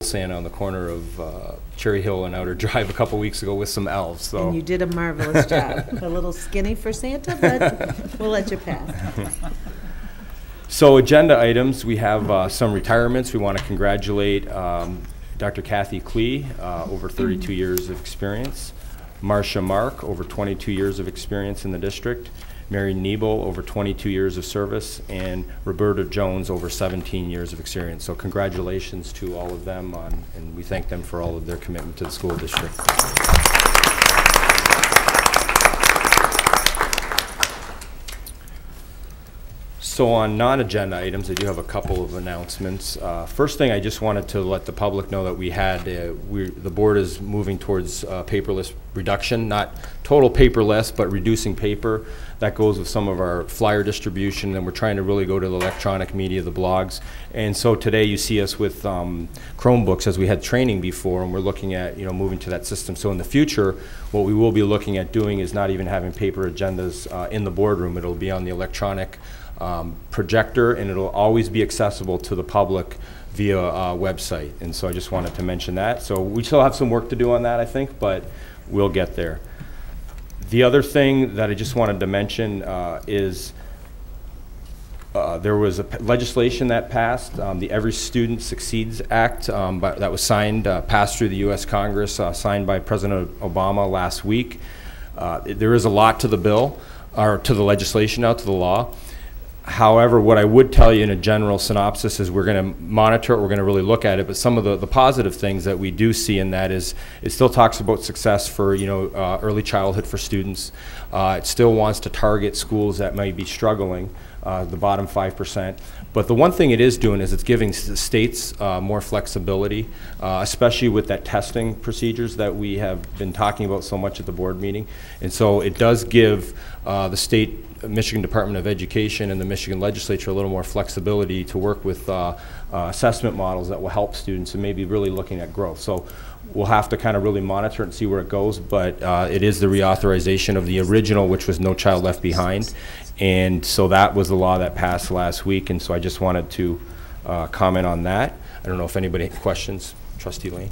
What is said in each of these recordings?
Santa on the corner of Cherry Hill and Outer Drive a couple weeks ago with some elves. So. And you did a marvelous job. A little skinny for Santa, but we'll let you pass. So agenda items, we have some retirements. We want to congratulate Dr. Kathy Klee, over 32 years of experience. Marcia Mark, over 22 years of experience in the district. Mary Niebel, over 22 years of service, and Roberta Jones, over 17 years of experience. So congratulations to all of them, and we thank them for all of their commitment to the school district. So on non-agenda items, I do have a couple of announcements. First thing, I just wanted to let the public know that we had, the board is moving towards paperless reduction, not total paperless, but reducing paper. That goes with some of our flyer distribution, and we're trying to really go to the electronic media, the blogs. And so today you see us with Chromebooks, as we had training before, and we're looking at moving to that system. So in the future, what we will be looking at doing is not even having paper agendas in the boardroom. It'll be on the electronic projector, and it'll always be accessible to the public via website. And so I just wanted to mention that. So we still have some work to do on that, I think, but we'll get there. The other thing that I just wanted to mention is there was a legislation that passed, the Every Student Succeeds Act, that was signed, passed through the U.S. Congress, signed by President Obama last week. There is a lot to the bill, or to the legislation now, to the law. However, what I would tell you in a general synopsis is we're going to monitor it, we're going to really look at it, but some of the positive things that we do see in that is it still talks about success for early childhood for students. It still wants to target schools that might be struggling, the bottom 5%. But the one thing it is doing is it's giving the states more flexibility, especially with that testing procedures that we have been talking about so much at the board meeting. And so it does give the state Michigan Department of Education and the Michigan Legislature a little more flexibility to work with assessment models that will help students and maybe really looking at growth. So we'll have to kind of really monitor it and see where it goes, but it is the reauthorization of the original, which was No Child Left Behind. And so that was the law that passed last week, and so I just wanted to comment on that. I don't know if anybody has questions. Trustee Lane?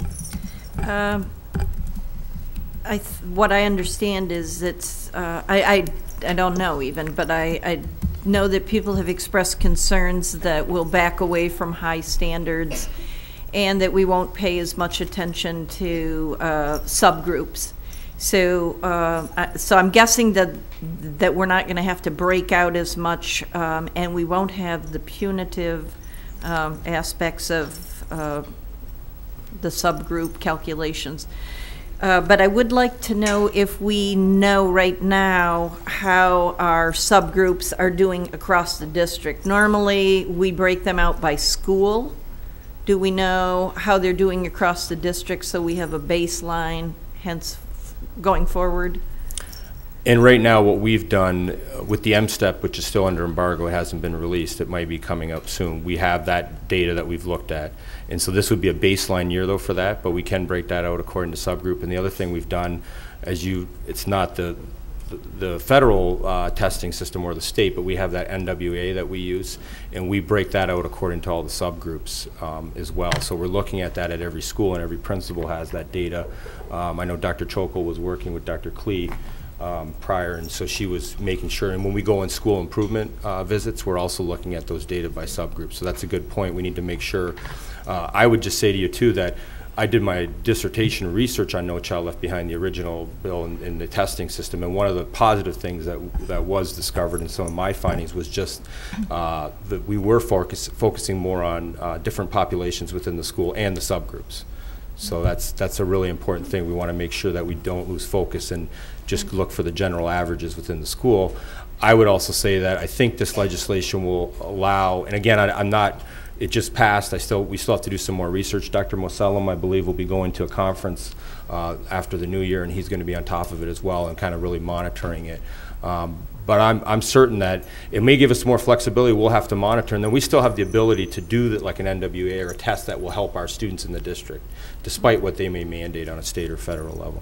What I understand is it's, I don't know even, but I know that people have expressed concerns that we'll back away from high standards and that we won't pay as much attention to subgroups. So, so I'm guessing that we're not going to have to break out as much, and we won't have the punitive aspects of the subgroup calculations. But I would like to know if we know right now how our subgroups are doing across the district. Normally, we break them out by school. Do we know how they're doing across the district so we have a baseline, hence going forward? And right now what we've done with the MSTEP, which is still under embargo, it hasn't been released, it might be coming up soon. We have that data that we've looked at. And so this would be a baseline year though for that, but we can break that out according to subgroup. And the other thing we've done, it's not the federal testing system or the state, but we have that NWA that we use, and we break that out according to all the subgroups as well. So we're looking at that at every school, and every principal has that data. I know Dr. Chokel was working with Dr. Klee prior, and so she was making sure, and when we go in school improvement visits, we're also looking at those data by subgroup. So that's a good point. We need to make sure. I would just say to you too that I did my dissertation research on No Child Left Behind, the original bill in the testing system, and one of the positive things that was discovered in some of my findings was just that we were focusing more on different populations within the school and the subgroups. So that's a really important thing. We want to make sure that we don't lose focus and just look for the general averages within the school. I would also say that I think this legislation will allow, and again, I'm not, it just passed. We still have to do some more research. Dr. Mosellam, I believe, will be going to a conference after the new year, and he's going to be on top of it as well and kind of really monitoring it. But I'm certain that it may give us more flexibility. We'll have to monitor, and then we still have the ability to do that, like an NWA or a test that will help our students in the district, despite what they may mandate on a state or federal level.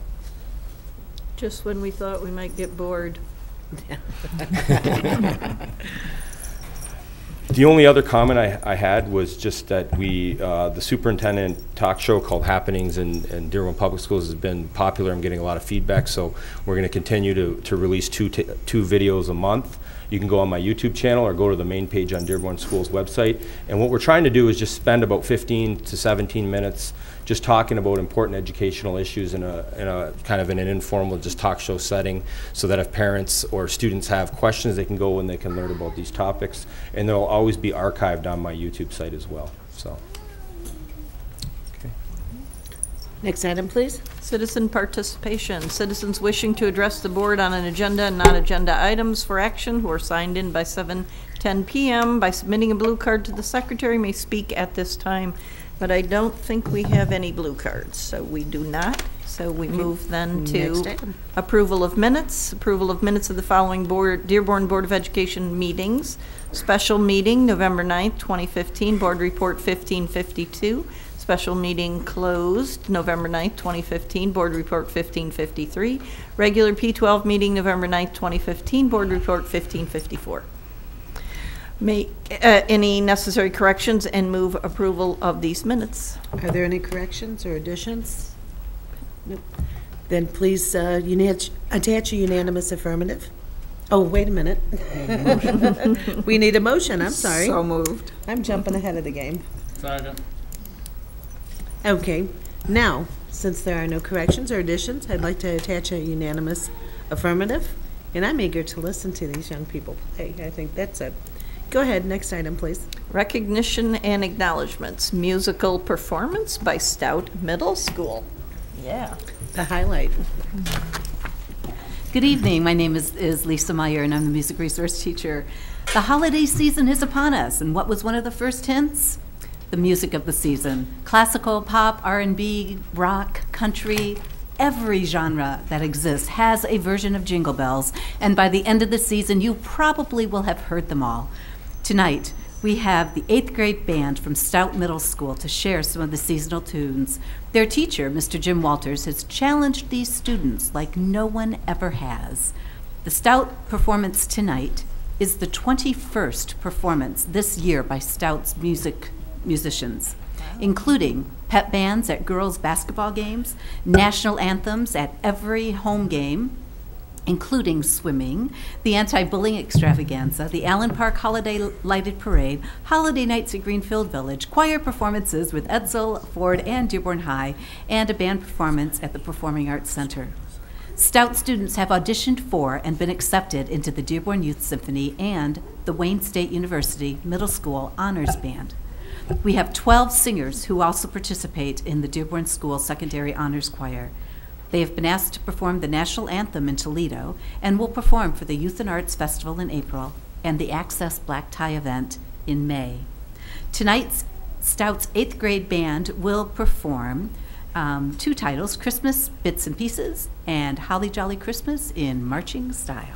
Just when we thought we might get bored. The only other comment I had was just that the superintendent talk show called Happenings in Dearborn Public Schools has been popular. I'm getting a lot of feedback, so we're going to continue to release two videos a month. You can go on my YouTube channel or go to the main page on Dearborn Schools website. And what we're trying to do is just spend about 15 to 17 minutes just talking about important educational issues in a kind of an informal just talk show setting, so that if parents or students have questions, they can go and they can learn about these topics. And they'll always be archived on my YouTube site as well. So, okay. Next item, please. Citizen participation. Citizens wishing to address the board on an agenda and non-agenda items for action who are signed in by 7:10 p.m. by submitting a blue card to the secretary may speak at this time. But I don't think we have any blue cards, so we do not. So we move then to approval of minutes. Approval of minutes of the following Dearborn Board of Education meetings. Special meeting, November 9th, 2015, Board Report 1552. Special meeting closed, November 9th, 2015, Board Report 1553. Regular P12 meeting, November 9th, 2015, Board Report 1554. Make any necessary corrections and move approval of these minutes. Are there any corrections or additions? Nope. Then please attach a unanimous affirmative. Oh, wait a minute. We need a motion. I'm sorry. So moved. I'm jumping ahead of the game. Second. Okay. Now, since there are no corrections or additions, I'd like to attach a unanimous affirmative. And I'm eager to listen to these young people play. I think that's a... Go ahead, next item, please. Recognition and acknowledgments. Musical performance by Stout Middle School. Yeah. The highlight. Good evening. My name is Lisa Meyer, and I'm the music resource teacher. The holiday season is upon us, and what was one of the first hints? The music of the season. Classical, pop, R&B, rock, country, every genre that exists has a version of Jingle Bells, and by the end of the season, you probably will have heard them all. Tonight, we have the 8th grade band from Stout Middle School to share some of the seasonal tunes. Their teacher, Mr. Jim Walters, has challenged these students like no one ever has. The Stout performance tonight is the 21st performance this year by Stout's musicians, including pep bands at girls' basketball games, national anthems at every home game, including swimming, the anti-bullying extravaganza, the Allen Park Holiday Lighted Parade, holiday nights at Greenfield Village, choir performances with Edsel, Ford, and Dearborn High, and a band performance at the Performing Arts Center. Stout students have auditioned for and been accepted into the Dearborn Youth Symphony and the Wayne State University Middle School Honors Band. We have 12 singers who also participate in the Dearborn School Secondary Honors Choir. They have been asked to perform the national anthem in Toledo and will perform for the Youth and Arts Festival in April and the Access Black Tie event in May. Tonight's Stout's 8th grade band will perform two titles, Christmas Bits and Pieces and Holly Jolly Christmas in marching style.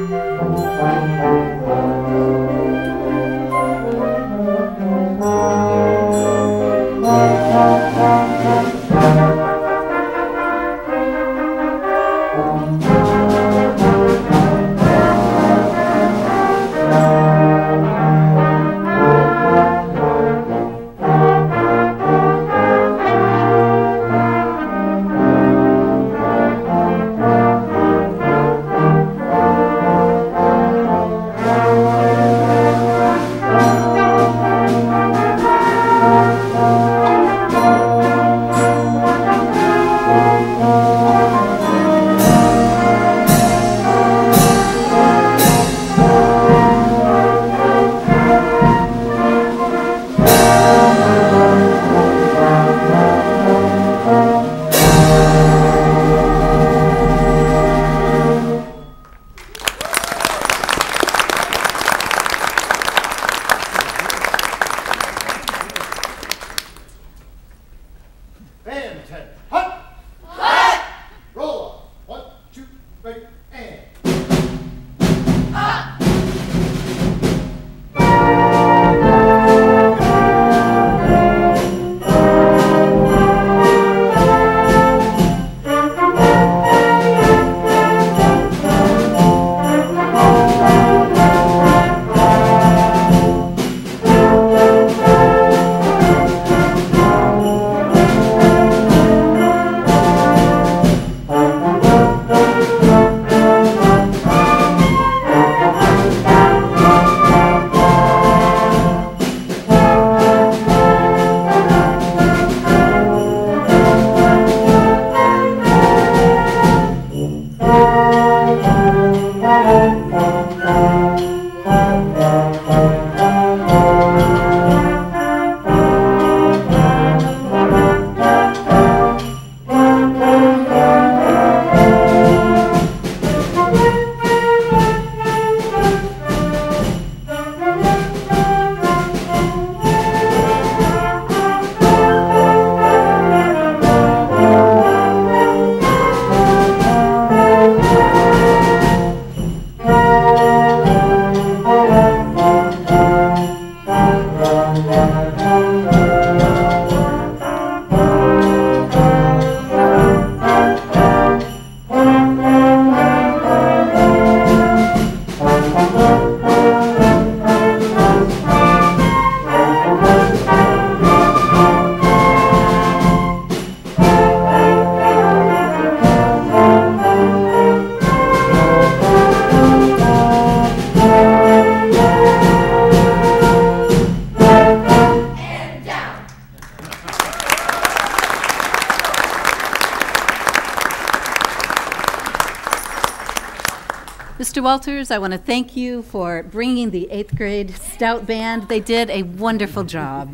Mr. Walters, I want to thank you for bringing the 8th grade Stout band. They did a wonderful job.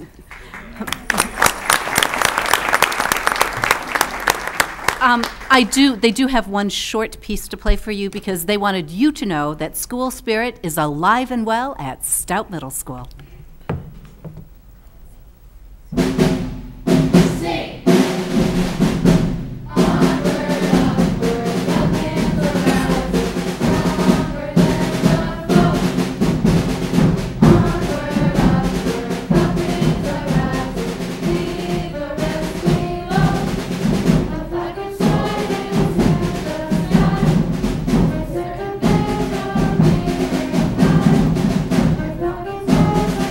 They do have one short piece to play for you because they wanted you to know that school spirit is alive and well at Stout Middle School. Sing! Thank you.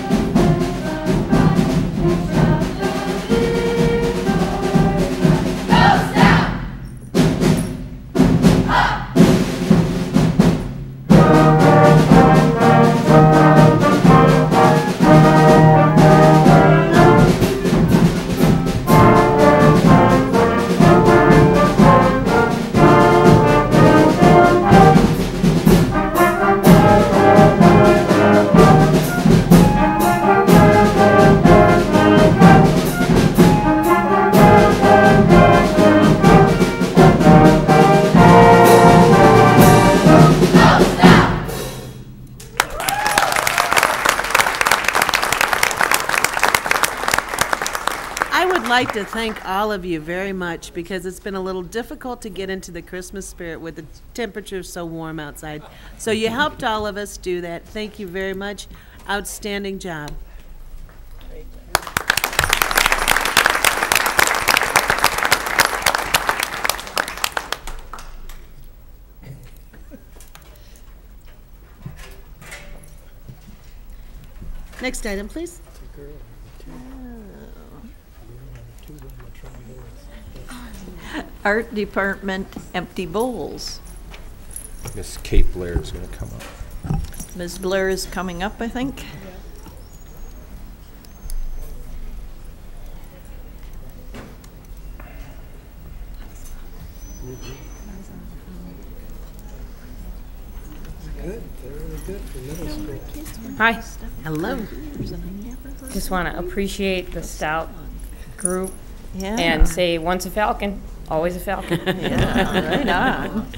like to thank all of you very much because it's been a little difficult to get into the Christmas spirit with the temperature so warm outside. So you helped all of us do that. Thank you very much. Outstanding job. Next item, please. Art Department empty bowls. Miss Kate Blair is going to come up. Ms. Blair is coming up, I think. Good. They're really good for middle school. Hi. Hello. Just want to appreciate the Stout group Yeah. and say once a Falcon, always a Falcon. Yeah, right on.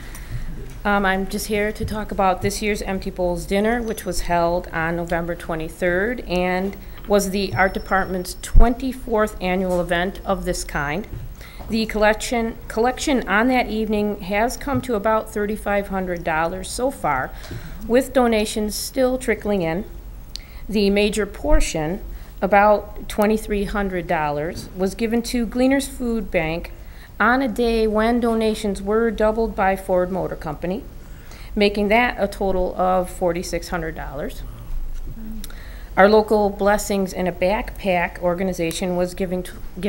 I'm just here to talk about this year's Empty Bowls Dinner, which was held on November 23rd and was the Art Department's 24th annual event of this kind. The collection on that evening has come to about $3,500 so far, with donations still trickling in. The major portion, about $2,300, was given to Gleaner's Food Bank on a day when donations were doubled by Ford Motor Company, making that a total of $4,600. Our local Blessings in a Backpack organization was given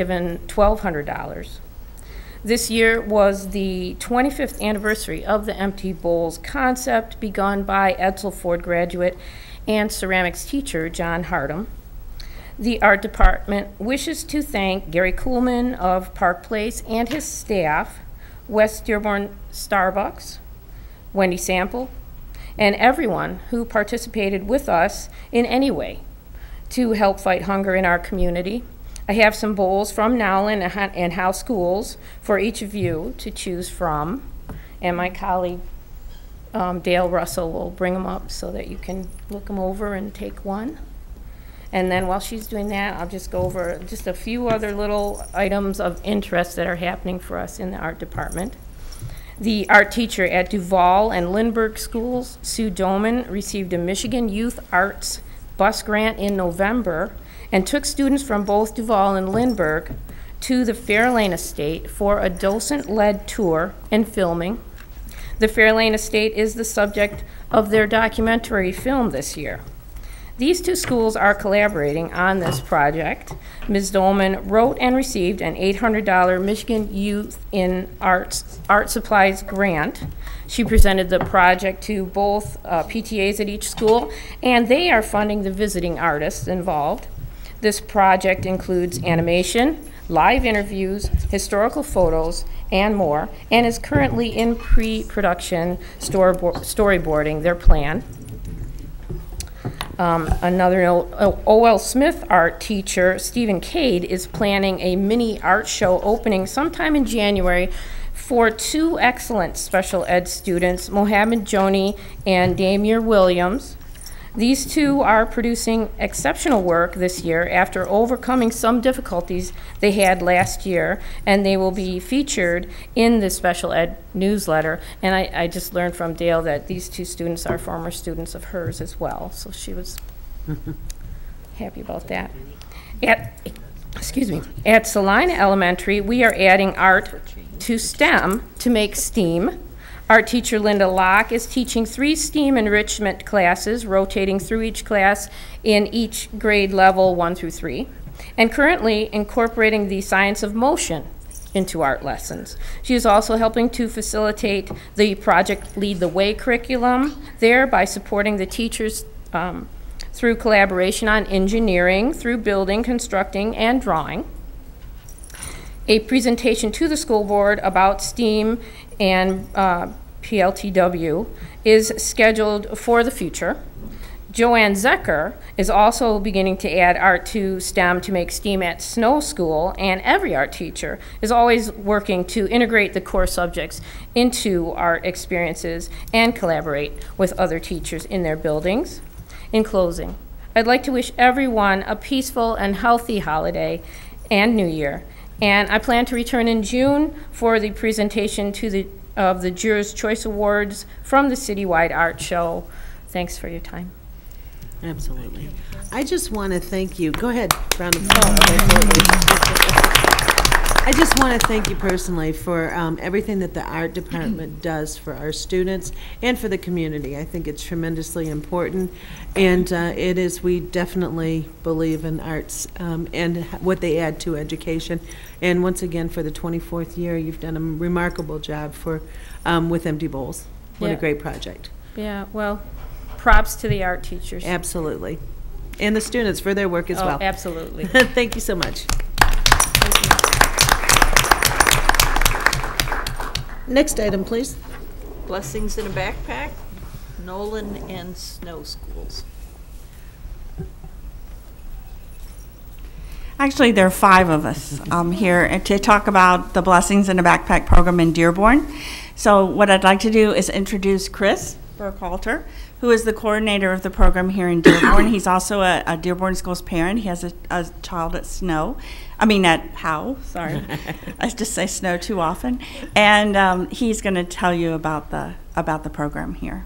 $1,200. This year was the 25th anniversary of the Empty Bowls concept, begun by Edsel Ford graduate and ceramics teacher John Hardum. The Art Department wishes to thank Gary Kuhlman of Park Place and his staff, West Dearborn Starbucks, Wendy Sample, and everyone who participated with us in any way to help fight hunger in our community. I have some bowls from Nowlin and House Schools for each of you to choose from, and my colleague Dale Russell will bring them up so that you can look them over and take one. And then while she's doing that, I'll just go over just a few other little items of interest that are happening for us in the art department. The art teacher at Duval and Lindbergh schools, Sue Doman, received a Michigan Youth Arts bus grant in November and took students from both Duval and Lindbergh to the Fairlane Estate for a docent-led tour and filming. The Fairlane Estate is the subject of their documentary film this year. These two schools are collaborating on this project. Ms. Dolman wrote and received an $800 Michigan Youth in Arts Art Supplies grant. She presented the project to both PTAs at each school, and they are funding the visiting artists involved. This project includes animation, live interviews, historical photos, and more, and is currently in pre-production storyboarding their plan. Another O.L. Smith art teacher, Stephen Cade, is planning a mini art show opening sometime in January for two excellent special ed students, Mohammed Joni and Damir Williams. These two are producing exceptional work this year after overcoming some difficulties they had last year, and they will be featured in the special ed newsletter. And I just learned from Dale that these two students are former students of hers as well, so she was happy about that. At Salina Elementary, we are adding art to STEM to make STEAM. Art teacher Linda Locke is teaching 3 STEAM enrichment classes, rotating through each class in each grade level 1 through 3, and currently incorporating the science of motion into art lessons. She is also helping to facilitate the Project Lead the Way curriculum there by supporting the teachers through collaboration on engineering, through building, constructing, and drawing. A presentation to the school board about STEAM and PLTW is scheduled for the future. Joanne Zecker is also beginning to add art to STEM to make STEAM at Snow School, and every art teacher is always working to integrate the core subjects into art experiences and collaborate with other teachers in their buildings. In closing, I'd like to wish everyone a peaceful and healthy holiday, and New Year. And I plan to return in June for the presentation of the Jurors' Choice Awards from the Citywide Art Show. Thanks for your time. Absolutely. I just want to thank you. Go ahead, round of applause. I just want to thank you personally for everything that the art department does for our students and for the community. I think it's tremendously important, and we definitely believe in arts and what they add to education. And once again, for the 24th year, you've done a remarkable job with Empty Bowls. What a Yeah. great project. Yeah, well, props to the art teachers. Absolutely. And the students for their work as well. Absolutely. Thank you so much. Next item, please. Blessings in a Backpack, Nowlin and Snow Schools. Actually, there are 5 of us here to talk about the Blessings in a Backpack program in Dearborn. So what I'd like to do is introduce Chris Burkhalter, who is the coordinator of the program here in Dearborn. He's also a Dearborn Schools parent. He has a child at Howe, sorry. I just say Snow too often. And he's going to tell you about the program here.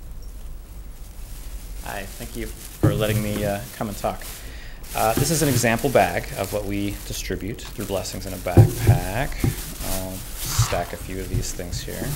Hi, thank you for letting me come and talk. This is an example bag of what we distribute through Blessings in a Backpack. I'll stack a few of these things here.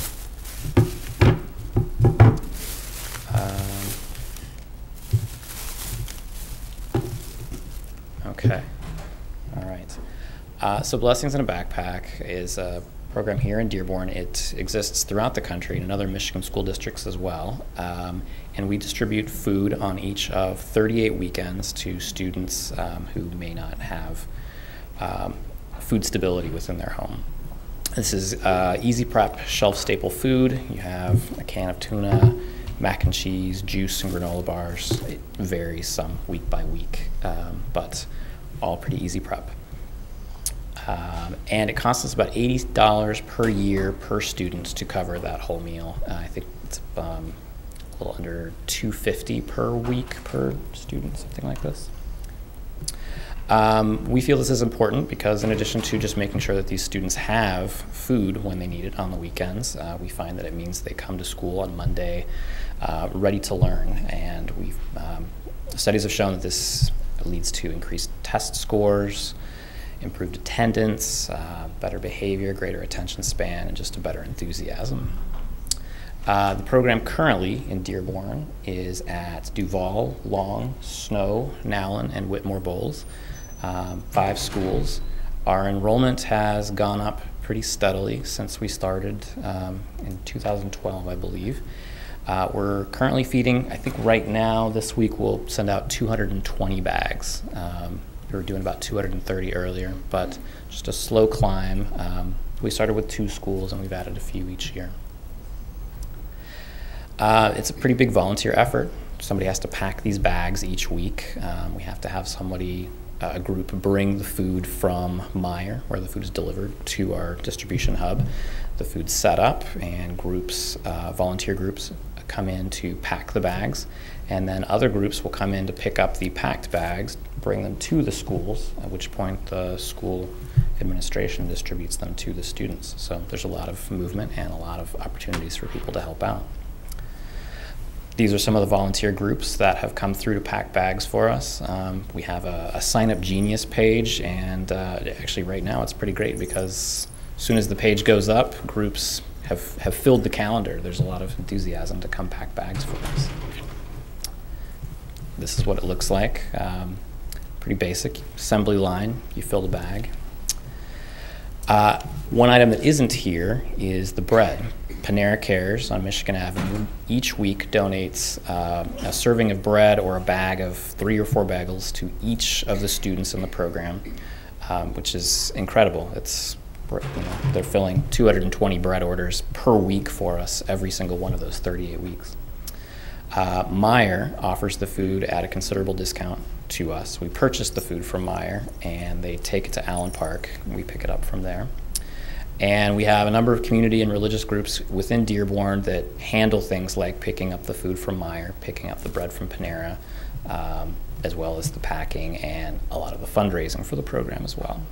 Okay, all right. So Blessings in a Backpack is a program here in Dearborn. It exists throughout the country and in other Michigan school districts as well. And we distribute food on each of 38 weekends to students who may not have food stability within their home. This is easy prep, shelf staple food. You have a can of tuna, mac and cheese, juice, and granola bars. It varies some week by week, but all pretty easy prep. And it costs us about $80 per year per student to cover that whole meal. I think it's a little under $250 per week per student, something like this. We feel this is important because in addition to just making sure that these students have food when they need it on the weekends, we find that it means they come to school on Monday ready to learn. And studies have shown that this leads to increased test scores, improved attendance, better behavior, greater attention span, and just a better enthusiasm. The program currently in Dearborn is at Duval, Long, Snow, Nowlin, and Whitmore Bowls, 5 schools. Our enrollment has gone up pretty steadily since we started in 2012, I believe. We're currently feeding, I think right now, this week we'll send out 220 bags. We were doing about 230 earlier, but just a slow climb. We started with 2 schools and we've added a few each year. It's a pretty big volunteer effort. Somebody has to pack these bags each week. We have to have somebody, a group, bring the food from Meyer, where the food is delivered, to our distribution hub. The food's set up and groups, volunteer groups, come in to pack the bags, and then other groups will come in to pick up the packed bags, bring them to the schools, at which point the school administration distributes them to the students. So there's a lot of movement and a lot of opportunities for people to help out. These are some of the volunteer groups that have come through to pack bags for us. We have a Sign Up Genius page, and actually right now it's pretty great because as soon as the page goes up, groups have filled the calendar. There's a lot of enthusiasm to come pack bags for us. This is what it looks like. Pretty basic assembly line. You fill the bag. One item that isn't here is the bread. Panera Cares on Michigan Avenue each week donates a serving of bread or a bag of 3 or 4 bagels to each of the students in the program, which is incredible. It's, they're filling 220 bread orders per week for us every single one of those 38 weeks. Meyer offers the food at a considerable discount to us. We purchase the food from Meyer and they take it to Allen Park and we pick it up from there. And we have a number of community and religious groups within Dearborn that handle things like picking up the food from Meyer, picking up the bread from Panera, as well as the packing and a lot of the fundraising for the program as well.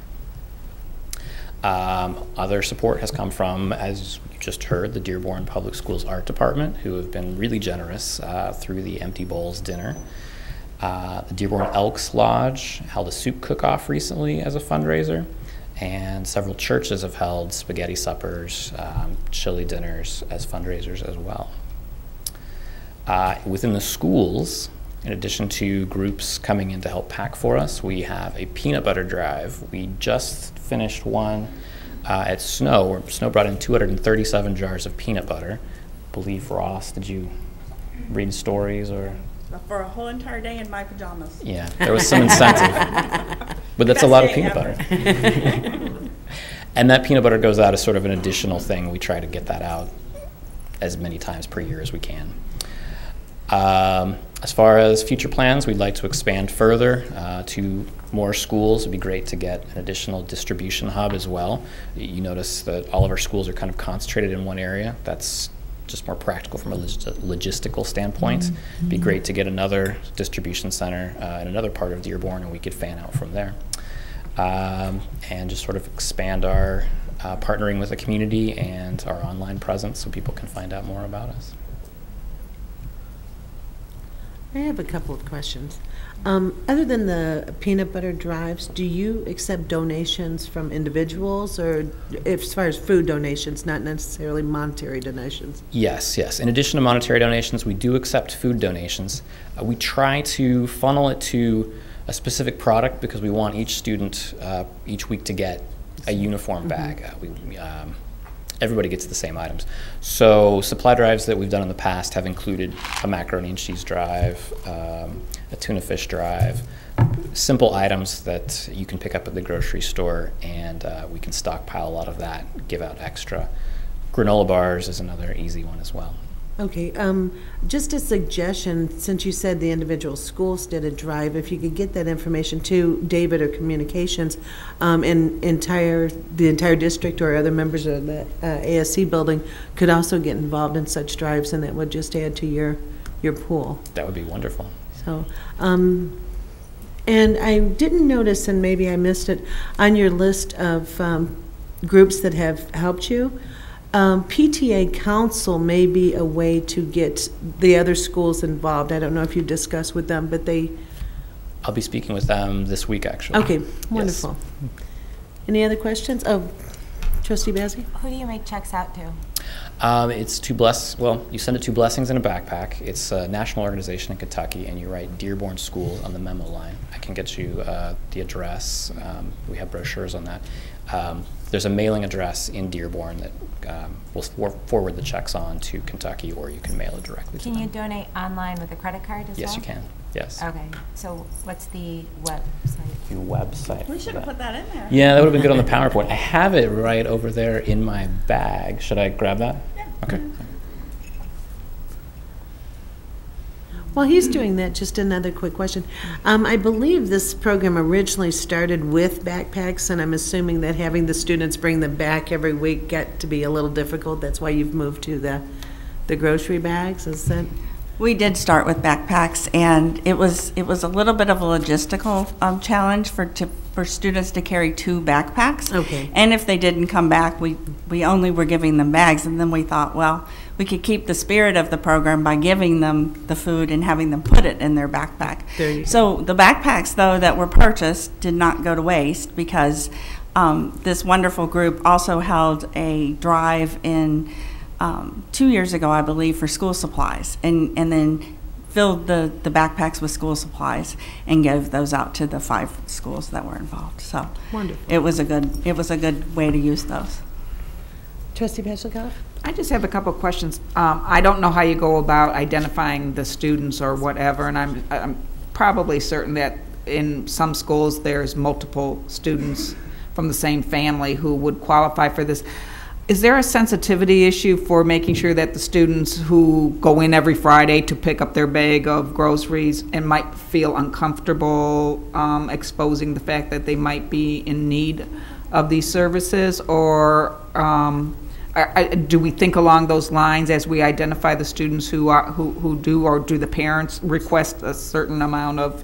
Other support has come from, as you just heard, the Dearborn Public Schools Art Department, who have been really generous through the Empty Bowls dinner. The Dearborn Elks Lodge held a soup cook-off recently as a fundraiser, and several churches have held spaghetti suppers, chili dinners as fundraisers as well. Within the schools, in addition to groups coming in to help pack for us, we have a peanut butter drive. We just finished one at Snow, where Snow brought in 237 jars of peanut butter. I believe, Ross, did you read stories or? For a whole entire day in my pajamas. Yeah, there was some incentive. But that's a lot of peanut butter. And that peanut butter goes out as sort of an additional thing. We try to get that out as many times per year as we can. As far as future plans, we'd like to expand further to more schools. It'd be great to get an additional distribution hub as well. You notice that all of our schools are kind of concentrated in one area. That's just more practical from a logistical standpoint. It'd be great to get another distribution center in another part of Dearborn, and we could fan out from there. And just sort of expand our partnering with the community and our online presence so people can find out more about us. I have a couple of questions. Other than the peanut butter drives, do you accept donations from individuals, or as far as food donations, not necessarily monetary donations? Yes, yes. In addition to monetary donations, we do accept food donations. We try to funnel it to a specific product because we want each student each week to get a uniform bag. Everybody gets the same items. So supply drives that we've done in the past have included a macaroni and cheese drive, a tuna fish drive, simple items that you can pick up at the grocery store, and we can stockpile a lot of that, give out extra. Granola bars is another easy one as well. Okay, just a suggestion, since you said the individual schools did a drive, if you could get that information to David or Communications, and the entire district or other members of the ASC building could also get involved in such drives, and that would just add to your pool. That would be wonderful. So, and I didn't notice, and maybe I missed it, on your list of groups that have helped you, PTA council may be a way to get the other schools involved. I don't know if you discussed with them, but they... I'll be speaking with them this week, actually. Okay, wonderful. Yes. Any other questions? Oh, Trustee Bazey? Who do you make checks out to? It's to well, you send it to Blessings in a Backpack. It's a national organization in Kentucky, and you write Dearborn Schools on the memo line. I can get you the address. We have brochures on that. There's a mailing address in Dearborn that we'll forward the checks on to Kentucky, or you can mail it directly to them. Can you donate online with a credit card as well? Yes, you can. Yes. Okay. So what's the website? The website. We should have put that in there. Yeah, that would have been good on the PowerPoint. I have it right over there in my bag. Should I grab that? Yeah. Okay. While he's doing that, just another quick question. I believe this program originally started with backpacks, and I'm assuming that having the students bring them back every week got to be a little difficult. That's why you've moved to the grocery bags, is that? We did start with backpacks, and it was a little bit of a logistical challenge for students to carry 2 backpacks. Okay. And if they didn't come back, we only were giving them bags, and then we thought, well, we could keep the spirit of the program by giving them the food and having them put it in their backpack. So the backpacks, though, that were purchased did not go to waste, because this wonderful group also held a drive in 2 years ago, I believe, for school supplies, and then filled the backpacks with school supplies and gave those out to the 5 schools that were involved. So wonderful. It was a good way to use those. Trustee Pesikoff? I just have a couple of questions. I don't know how you go about identifying the students or whatever, and I'm probably certain that in some schools there's multiple students from the same family who would qualify for this. Is there a sensitivity issue for making sure that the students who go in every Friday to pick up their bag of groceries and might feel uncomfortable exposing the fact that they might be in need of these services? Or do we think along those lines as we identify the students who do, or do the parents request a certain amount of,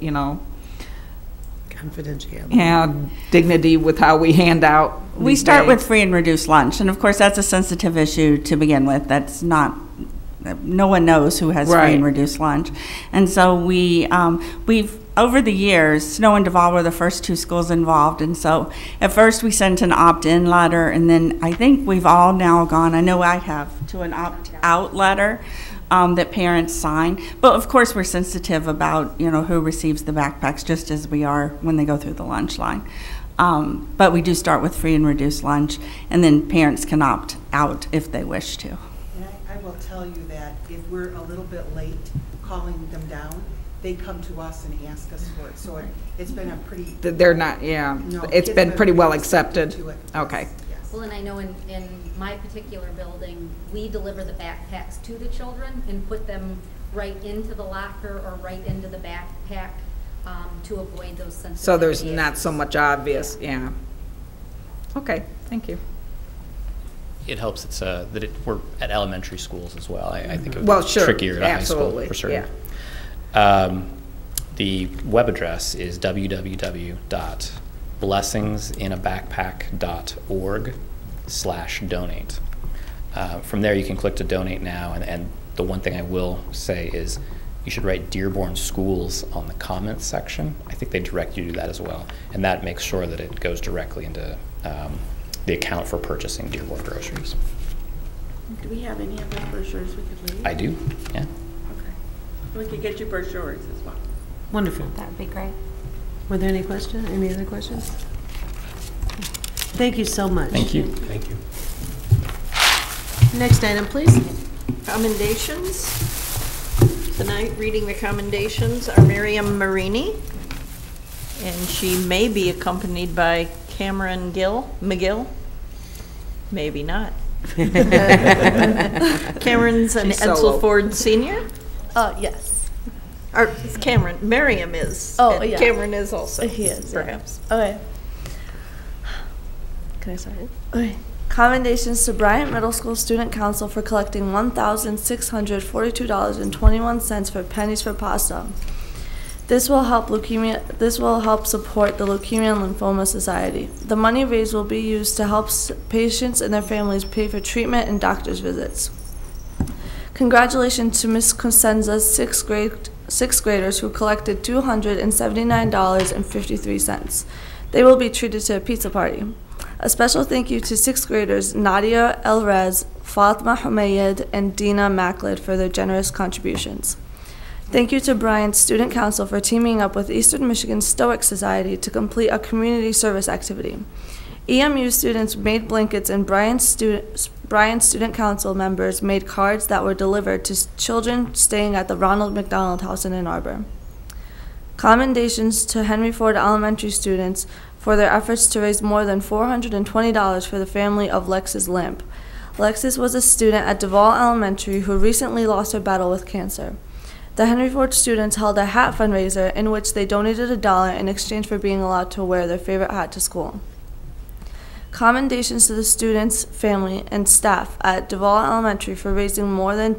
Confidentiality. dignity with how we hand out? We these start with days? free and reduced lunch, and of course, that's a sensitive issue to begin with. That's not, no one knows who has free Right. and reduced lunch. And so we've, over the years, Snow and Duval were the first two schools involved, and so at first we sent an opt-in letter, and then I think we've all now gone, I know I have, to an opt-out letter that parents sign. But of course, we're sensitive about, who receives the backpacks, just as we are when they go through the lunch line. But we do start with free and reduced lunch, and then parents can opt out if they wish to. And I will tell you that if we're a little bit late calling them down, they come to us and ask us for it. So it's been a pretty... They're not, No, it's kids been pretty well receptive accepted. to it. Okay. Yes. Well, and I know in my particular building, we deliver the backpacks to the children and put them right into the locker or right into the backpack to avoid those sensitive So there's issues. not so much obvious, yeah. Okay, thank you. It helps we're at elementary schools as well. I think it would Well, be sure, trickier at high school absolutely, for certain. yeah. The web address is www.blessingsinAbackpack.org/donate. From there, you can click to donate now, and the one thing I will say is you should write Dearborn Schools on the comments section. I think they direct you to that as well, and that makes sure that it goes directly into the account for purchasing Dearborn groceries. Do we have any other brochures we could leave? I do, yeah. Okay. We could get you brochures as well. Wonderful. That would be great. Were there any questions? Any other questions? Thank you so much. Thank you. Thank you. Next item, please. Commendations. Tonight, reading the commendations are Miriam Marini, and she may be accompanied by Cameron McGill. Maybe not. Cameron's an She's solo. Edsel Ford senior. Yes. Or Cameron, Miriam is. Oh, and yeah. Cameron is also. He is, yeah. Perhaps. Okay. Can I start? Okay. Commendations to Bryant Middle School Student Council for collecting $1,642.21 for pennies for pasta. This will help support the Leukemia and Lymphoma Society. The money raised will be used to help patients and their families pay for treatment and doctor's visits. Congratulations to Ms. Cosenza's sixth graders who collected $279.53. They will be treated to a pizza party. A special thank you to sixth graders Nadia Elrez, Fatma Humayed, and Dina Maclid for their generous contributions. Thank you to Bryant's Student Council for teaming up with Eastern Michigan Stoic Society to complete a community service activity. EMU students made blankets and Bryant's Student Council members made cards that were delivered to children staying at the Ronald McDonald House in Ann Arbor. Commendations to Henry Ford Elementary students for their efforts to raise more than $420 for the family of Lexis Lamp. Lexis was a student at Duval Elementary who recently lost her battle with cancer. The Henry Ford students held a hat fundraiser in which they donated $1 in exchange for being allowed to wear their favorite hat to school. Commendations to the students, family, and staff at Duval Elementary for raising more than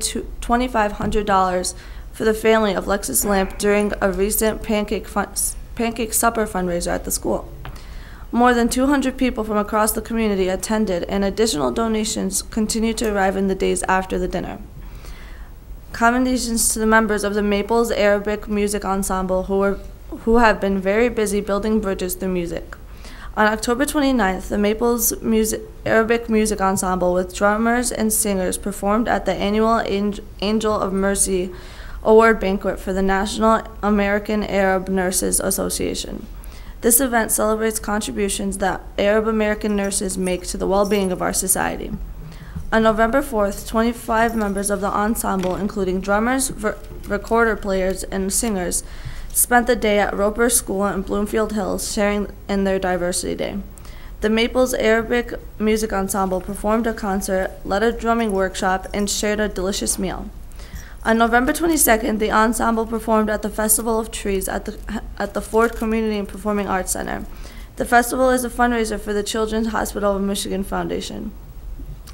$2,500 for the family of Lexis Lamp during a recent pancake supper fundraiser at the school. More than 200 people from across the community attended, and additional donations continue to arrive in the days after the dinner. Commendations to the members of the Maples Arabic Music Ensemble who have been very busy building bridges through music. On October 29th, the Maples Arabic Music Ensemble with drummers and singers performed at the annual Angel of Mercy Award Banquet for the National American Arab Nurses Association. This event celebrates contributions that Arab American nurses make to the well-being of our society. On November 4th, 25 members of the ensemble, including drummers, recorder players, and singers, spent the day at Roper School in Bloomfield Hills, sharing in their Diversity Day. The Maples Arabic Music Ensemble performed a concert, led a drumming workshop, and shared a delicious meal. On November 22nd, the ensemble performed at the Festival of Trees at the Ford Community and Performing Arts Center. The festival is a fundraiser for the Children's Hospital of Michigan Foundation.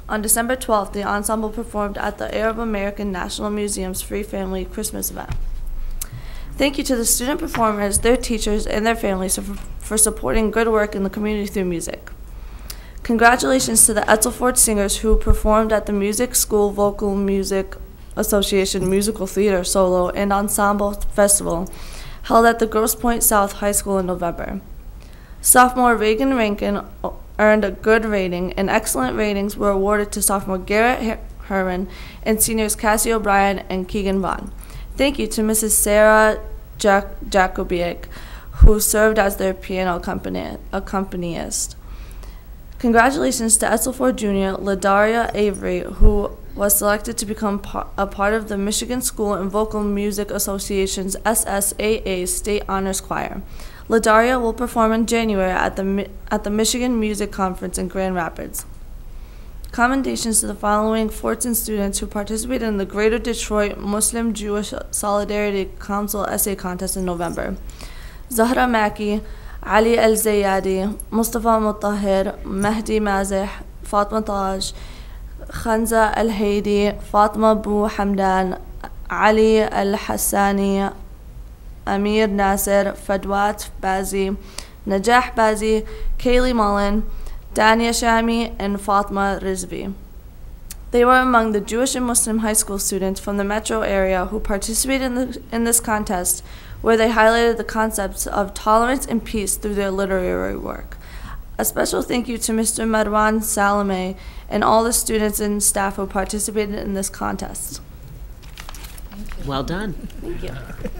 On December 12th, the ensemble performed at the Arab American National Museum's Free Family Christmas event. Thank you to the student performers, their teachers, and their families for supporting good work in the community through music. Congratulations to the Etzelford singers who performed at the Music School Vocal Music Association Musical Theater Solo and Ensemble Festival held at the Grosse Pointe South High School in November. Sophomore Reagan Rankin earned a good rating, and excellent ratings were awarded to sophomore Garrett Herman and seniors Cassie O'Brien and Keegan Vaughn. Thank you to Mrs. Sarah Jacobiak, who served as their piano accompanist. Congratulations to Etzelford Jr. LaDaria Avery, who was selected to become a part of the Michigan School and Vocal Music Association's SSAA State Honors Choir. LaDaria will perform in January at the Michigan Music Conference in Grand Rapids. Commendations to the following 14 students who participated in the Greater Detroit Muslim Jewish Solidarity Council essay contest in November. Zahra Maki, Ali El Zayadi, Mustafa Mutahir, Mehdi Mazih, Fatma Taj, Khanza El Haidi, Fatma Bu Hamdan, Ali El Hassani, Amir Nasser, Fadwat Bazi, Najah Bazi, Kaylee Mullen, Dania Shami, and Fatma Rizvi. They were among the Jewish and Muslim high school students from the metro area who participated in this contest, where they highlighted the concepts of tolerance and peace through their literary work. A special thank you to Mr. Marwan Salame and all the students and staff who participated in this contest. Well done. Thank you.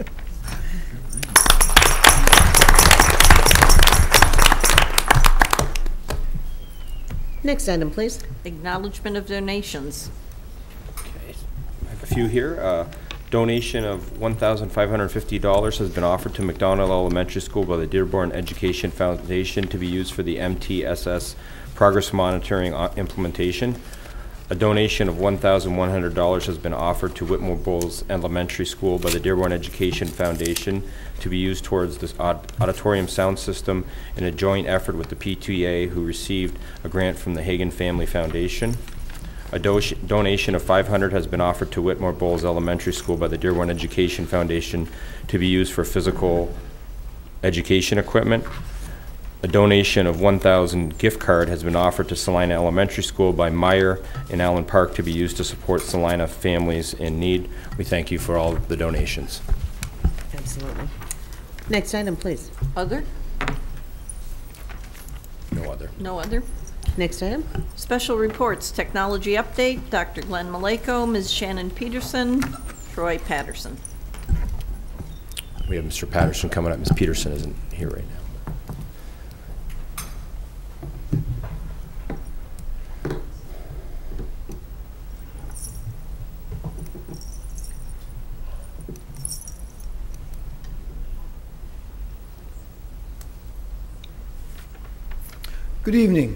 Next item, please. Acknowledgement of donations. Okay. I have a few here. Donation of $1,550 has been offered to McDonald Elementary School by the Dearborn Education Foundation to be used for the MTSS progress monitoring implementation. A donation of $1,100 has been offered to Whitmore Bowles Elementary School by the Dearborn Education Foundation to be used towards this auditorium sound system in a joint effort with the PTA, who received a grant from the Hagen Family Foundation. A donation of $500 has been offered to Whitmore Bowles Elementary School by the Dearborn Education Foundation to be used for physical education equipment. A donation of $1,000 gift card has been offered to Salina Elementary School by Meyer in Allen Park to be used to support Salina families in need. We thank you for all of the donations. Absolutely. Next item, please. Other? No other. No other. Next item. Special reports, technology update, Dr. Glenn Maleyko, Ms. Shannon Peterson, Troy Patterson. We have Mr. Patterson coming up. Ms. Peterson isn't here right now. Good evening.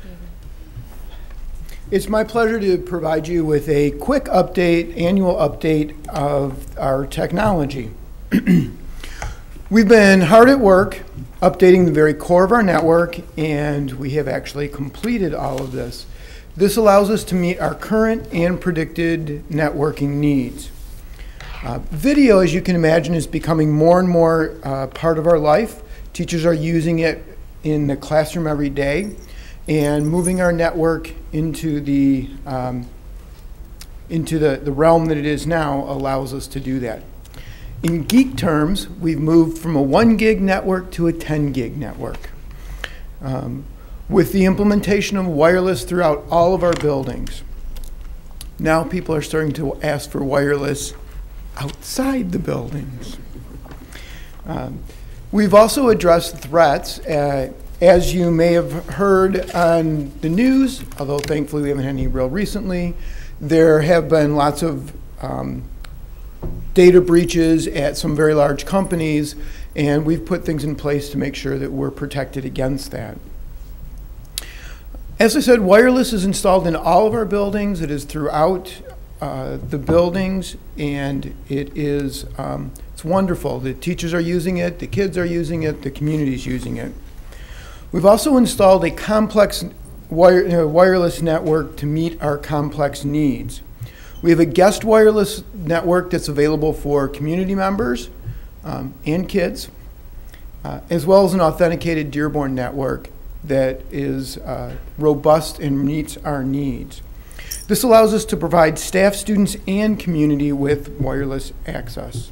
It's my pleasure to provide you with a quick update, annual update of our technology. We've been hard at work updating the very core of our network, and we have actually completed all of this. This allows us to meet our current and predicted networking needs. Video, as you can imagine, is becoming more and more part of our life. Teachers are using it in the classroom every day, and moving our network into the realm that it is now allows us to do that. In geek terms, we've moved from a 1 gig network to a 10 gig network. With the implementation of wireless throughout all of our buildings, now people are starting to ask for wireless outside the buildings. We've also addressed threats. As you may have heard on the news, although thankfully we haven't had any real recently, there have been lots of data breaches at some very large companies, and we've put things in place to make sure that we're protected against that. As I said, wireless is installed in all of our buildings. It is throughout the buildings, and it is it's wonderful. The teachers are using it, the kids are using it, the community is using it. We've also installed a complex wireless network to meet our complex needs. We have a guest wireless network that's available for community members and kids, as well as an authenticated Dearborn network that is robust and meets our needs. This allows us to provide staff, students, and community with wireless access.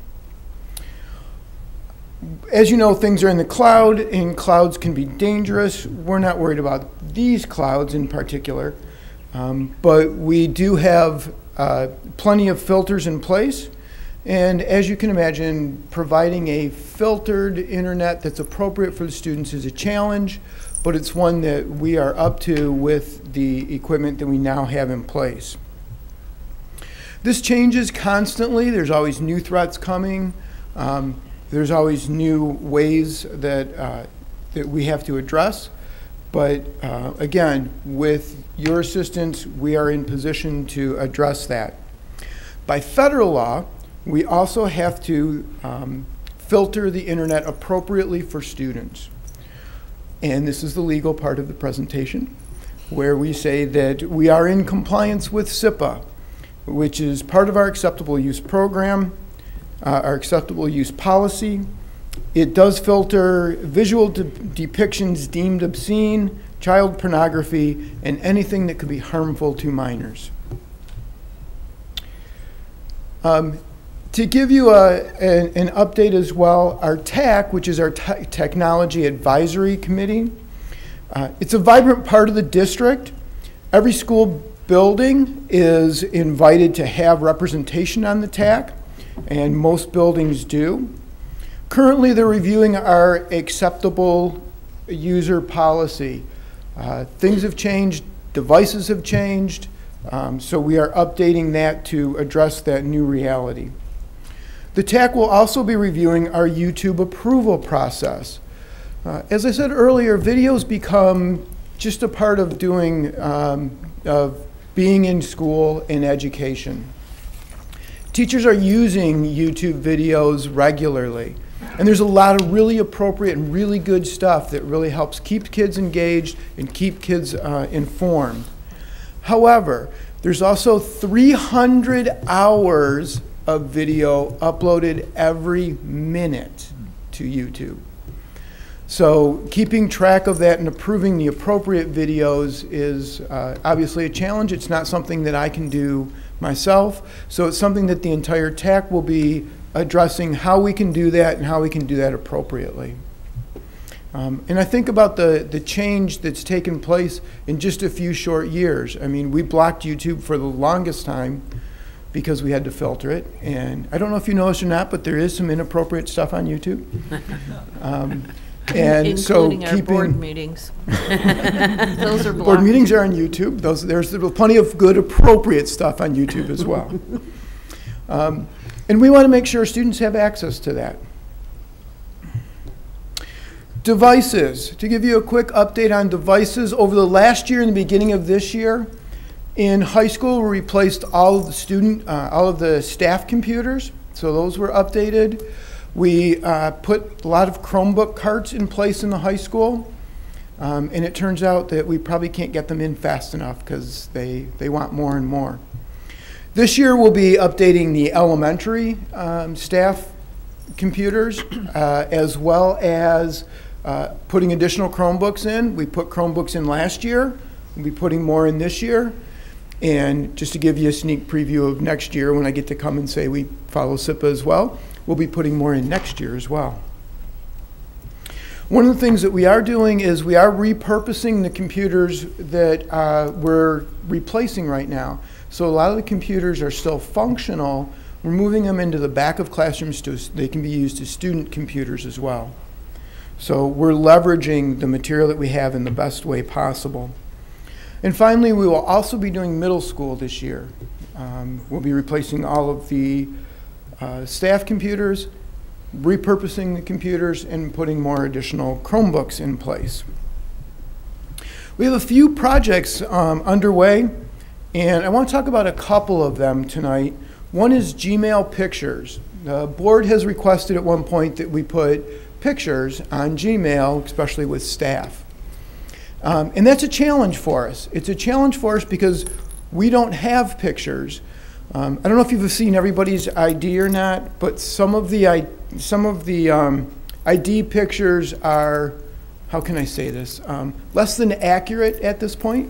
As you know, things are in the cloud, and clouds can be dangerous. We're not worried about these clouds in particular, but we do have plenty of filters in place. And as you can imagine, providing a filtered internet that's appropriate for the students is a challenge, but it's one that we are up to with the equipment that we now have in place. This changes constantly. There's always new threats coming. There's always new ways that we have to address. But again, with your assistance, we are in position to address that. By federal law, we also have to filter the internet appropriately for students. And this is the legal part of the presentation, where we say that we are in compliance with SIPA, which is part of our acceptable use program, our acceptable use policy. It does filter visual depictions deemed obscene, child pornography, and anything that could be harmful to minors. To give you an update as well, our TAC, which is our Technology Advisory Committee, it's a vibrant part of the district. Every school building is invited to have representation on the TAC, and most buildings do. Currently, they're reviewing our acceptable user policy. Things have changed, devices have changed, so we are updating that to address that new reality. The TAC will also be reviewing our YouTube approval process. As I said earlier, videos become just a part of doing, of being in school and education. Teachers are using YouTube videos regularly, and there's a lot of really appropriate and really good stuff that really helps keep kids engaged and keep kids informed. However, there's also 300 hours of video uploaded every minute to YouTube. So keeping track of that and approving the appropriate videos is obviously a challenge. It's not something that I can do myself. So it's something that the entire TAC will be addressing, how we can do that and how we can do that appropriately. And I think about the change that's taken place in just a few short years. I mean, we blocked YouTube for the longest time because we had to filter it. And I don't know if you know this or not, but there is some inappropriate stuff on YouTube. And including so our board meetings. Those are blocked. Board meetings are on YouTube. There's plenty of good, appropriate stuff on YouTube as well. And we want to make sure students have access to that. Devices. To give you a quick update on devices, over the last year and the beginning of this year, in high school, we replaced all of the staff computers, so those were updated. We put a lot of Chromebook carts in place in the high school, and it turns out that we probably can't get them in fast enough because they want more and more. This year, we'll be updating the elementary staff computers, as well as putting additional Chromebooks in. We put Chromebooks in last year. We'll be putting more in this year. And just to give you a sneak preview of next year, when I get to come and say we follow SIPA as well, we'll be putting more in next year as well. One of the things that we are doing is we are repurposing the computers that we're replacing right now. So a lot of the computers are still functional. We're moving them into the back of classrooms so they can be used as student computers as well. So we're leveraging the material that we have in the best way possible. And finally, we will also be doing middle school this year. We'll be replacing all of the staff computers, repurposing the computers, and putting more additional Chromebooks in place. We have a few projects underway, and I want to talk about a couple of them tonight. One is Gmail Pictures. The board has requested at one point that we put pictures on Gmail, especially with staff. And that's a challenge for us. It's a challenge for us because we don't have pictures. I don't know if you've seen everybody's ID or not, but some of the ID pictures are, how can I say this, less than accurate at this point.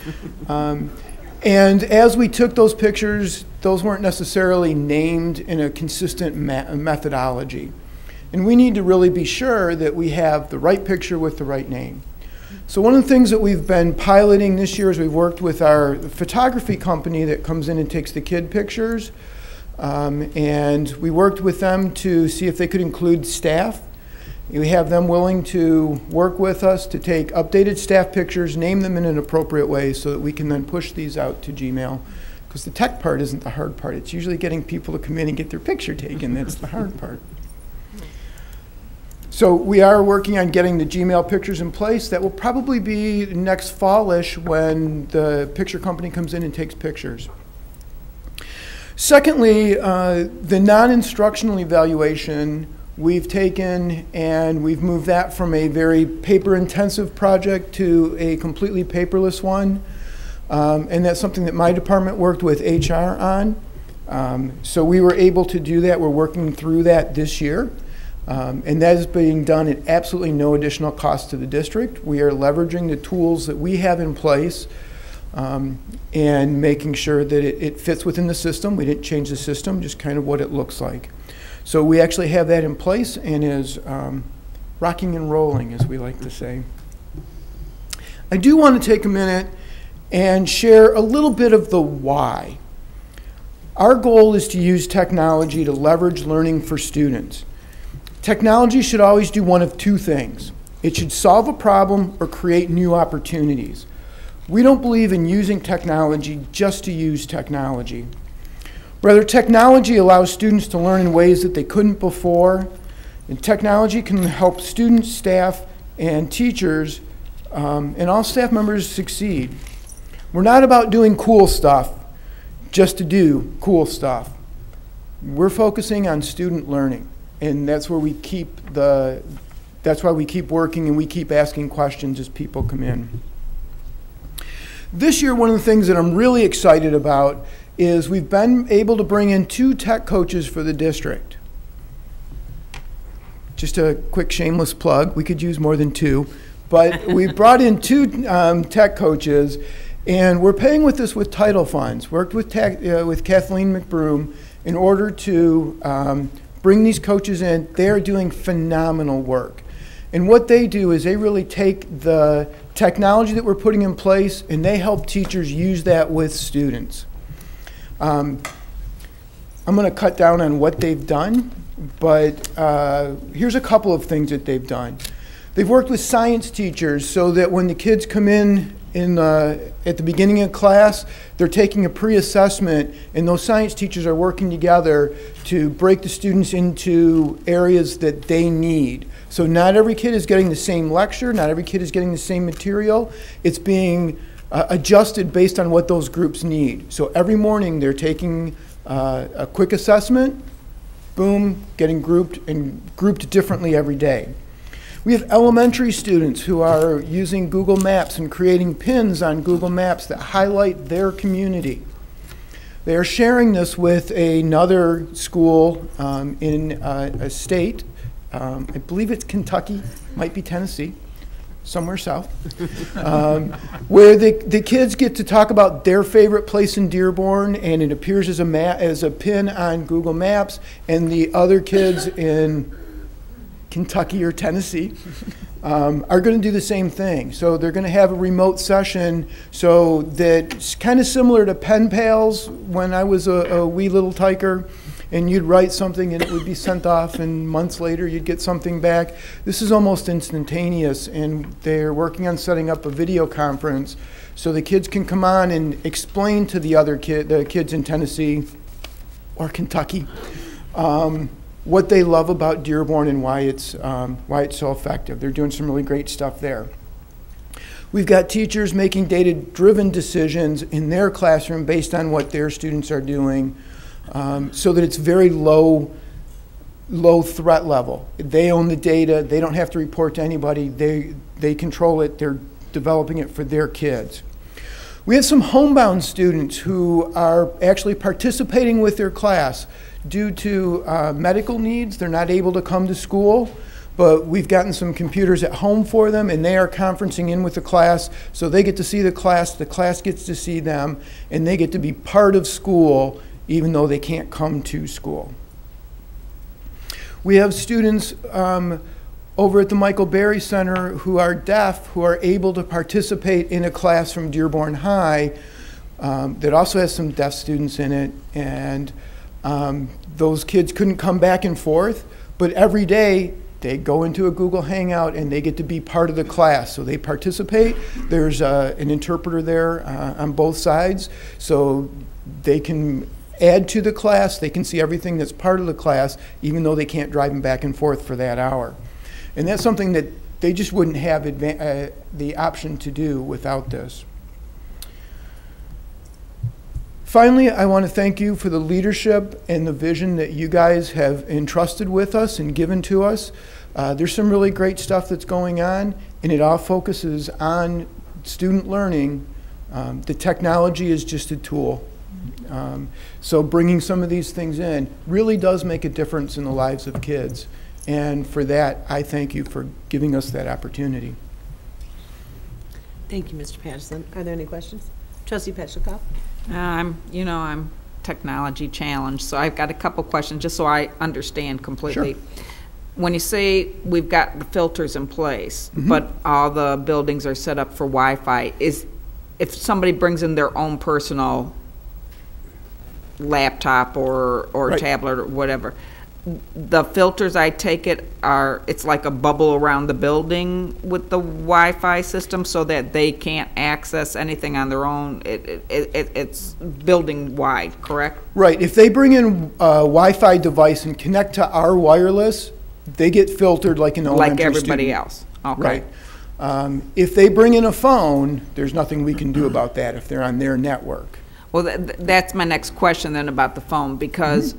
And as we took those pictures, those weren't necessarily named in a consistent methodology. And we need to really be sure that we have the right picture with the right name. So one of the things that we've been piloting this year is we've worked with our photography company that comes in and takes the kid pictures. And we worked with them to see if they could include staff. We have them willing to work with us to take updated staff pictures, name them in an appropriate way so that we can then push these out to Gmail. Because the tech part isn't the hard part. It's usually getting people to come in and get their picture taken. That's the hard part. So we are working on getting the Gmail pictures in place. That will probably be next fall-ish when the picture company comes in and takes pictures. Secondly, the non-instructional evaluation we've taken and we've moved that from a very paper-intensive project to a completely paperless one. And that's something that my department worked with HR on. So we were able to do that. We're working through that this year. And that is being done at absolutely no additional cost to the district. We are leveraging the tools that we have in place and making sure that it fits within the system. We didn't change the system, just kind of what it looks like. So we actually have that in place and is rocking and rolling, as we like to say. I do want to take a minute and share a little bit of the why. Our goal is to use technology to leverage learning for students. Technology should always do one of two things. It should solve a problem or create new opportunities. We don't believe in using technology just to use technology. Rather, technology allows students to learn in ways that they couldn't before, and technology can help students, staff, and teachers, and all staff members succeed. We're not about doing cool stuff just to do cool stuff. We're focusing on student learning, and that's where we keep that's why we keep working and we keep asking questions as people come in. This year, one of the things that I'm really excited about is we've been able to bring in 2 tech coaches for the district. Just a quick shameless plug, we could use more than 2, but we brought in 2 tech coaches, and we're paying with this with title funds. Worked with Kathleen McBroom in order to bring these coaches in. They're doing phenomenal work. And what they do is they really take the technology that we're putting in place and they help teachers use that with students. I'm going to cut down on what they've done, but here's a couple of things that they've done. They've worked with science teachers so that when the kids come in at the beginning of class, they're taking a pre-assessment, and those science teachers are working together to break the students into areas that they need. So not every kid is getting the same lecture, not every kid is getting the same material. It's being adjusted based on what those groups need. So every morning they're taking a quick assessment, boom, getting grouped and grouped differently every day. We have elementary students who are using Google Maps and creating pins on Google Maps that highlight their community. They are sharing this with another school in a state, I believe it's Kentucky, might be Tennessee, somewhere south, where the kids get to talk about their favorite place in Dearborn, and it appears as a pin on Google Maps, and the other kids in Kentucky or Tennessee are going to do the same thing. So they're going to have a remote session so that's kind of similar to pen pals when I was a wee little tyker, and you'd write something and it would be sent off, and months later you'd get something back. This is almost instantaneous, and they're working on setting up a video conference so the kids can come on and explain to the kids in Tennessee or Kentucky what they love about Dearborn and why it's so effective. They're doing some really great stuff there. We've got teachers making data-driven decisions in their classroom based on what their students are doing, so that it's very low threat level. They own the data. They don't have to report to anybody. They control it. They're developing it for their kids. We have some homebound students who are actually participating with their class due to medical needs. They're not able to come to school, but we've gotten some computers at home for them, and they are conferencing in with the class, so they get to see the class gets to see them, and they get to be part of school even though they can't come to school. We have students over at the Michael Berry Center who are deaf, who are able to participate in a class from Dearborn High that also has some deaf students in it, and those kids couldn't come back and forth, but every day they go into a Google Hangout and they get to be part of the class. So they participate. There's an interpreter there on both sides, so they can add to the class. They can see everything that's part of the class, even though they can't drive them back and forth for that hour. And that's something that they just wouldn't have the option to do without this. Finally, I want to thank you for the leadership and the vision that you guys have entrusted with us and given to us. There's some really great stuff that's going on, and it all focuses on student learning. The technology is just a tool. So bringing some of these things in really does make a difference in the lives of kids. And for that, I thank you for giving us that opportunity. Thank you, Mr. Patterson. Are there any questions? Trustee Petchikoff? I'm technology challenged, so I've got a couple questions just so I understand completely. Sure. When you say we've got the filters in place, but all the buildings are set up for Wi-Fi, if somebody brings in their own personal laptop or right. tablet or whatever, the filters, I take it, it's like a bubble around the building with the Wi-Fi system so that they can't access anything on their own. It's building-wide, correct? Right. If they bring in a Wi-Fi device and connect to our wireless, they get filtered like an elementary like everybody student. Else. Okay. Right. If they bring in a phone, there's nothing we can do about that if they're on their network. Well, that's my next question then about the phone, because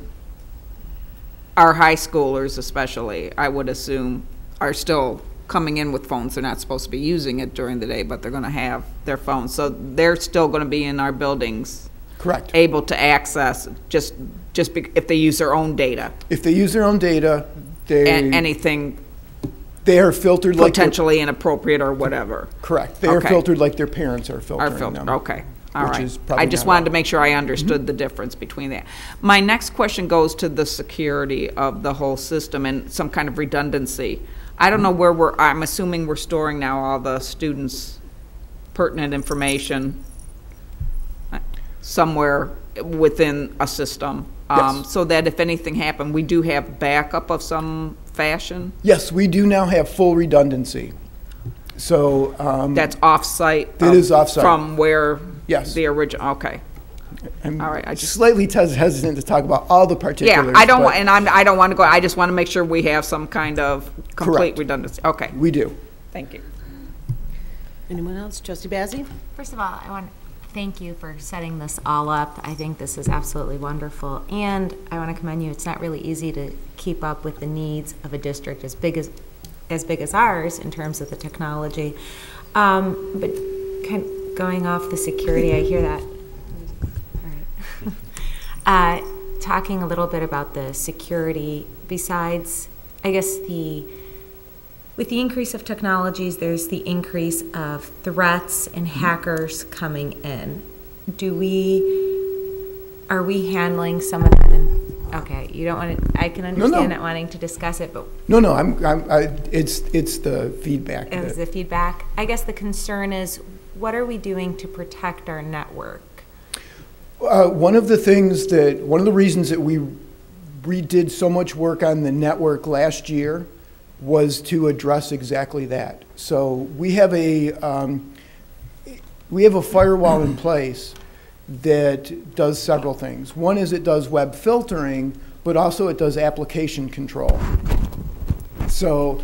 our high schoolers especially, I would assume, are still coming in with phones. They're not supposed to be using it during the day, but they're going to have their phones. So they're still going to be in our buildings. Correct. Able to access just if they use their own data. If they use their own data, anything they are filtered potentially like inappropriate or whatever. Correct. They are filtered like their parents are filtering them. Okay. All right. I just wanted to make sure I understood the difference between that. My next question goes to the security of the whole system and some kind of redundancy. I don't know where I'm assuming we're storing now all the students' pertinent information somewhere within a system. Yes. So that if anything happened, we do have backup of some fashion? Yes, we do now have full redundancy. So that's off-site? It is off-site. From where? Yes. The original, okay. I'm all right. I just slightly hesitant to talk about all the particulars. Yeah, I don't want, and I don't want to go. I just want to make sure we have some kind of complete Correct. Redundancy. Okay. We do. Thank you. Anyone else? Trustee Bazey? First of all, I want to thank you for setting this all up. I think this is absolutely wonderful, and I want to commend you. It's not really easy to keep up with the needs of a district as big as ours in terms of the technology. But kind of going off the security, I hear that. All right. Talking a little bit about the security, besides, I guess, with the increase of technologies, there's the increase of threats and hackers coming in. Are we handling some of that? Okay, you don't want to. I can understand not wanting to discuss it, but no, it's the feedback. It's the feedback. I guess the concern is, what are we doing to protect our network? One of the reasons that we redid so much work on the network last year was to address exactly that. So we have a firewall in place that does several things. One is it does web filtering, but also it does application control. So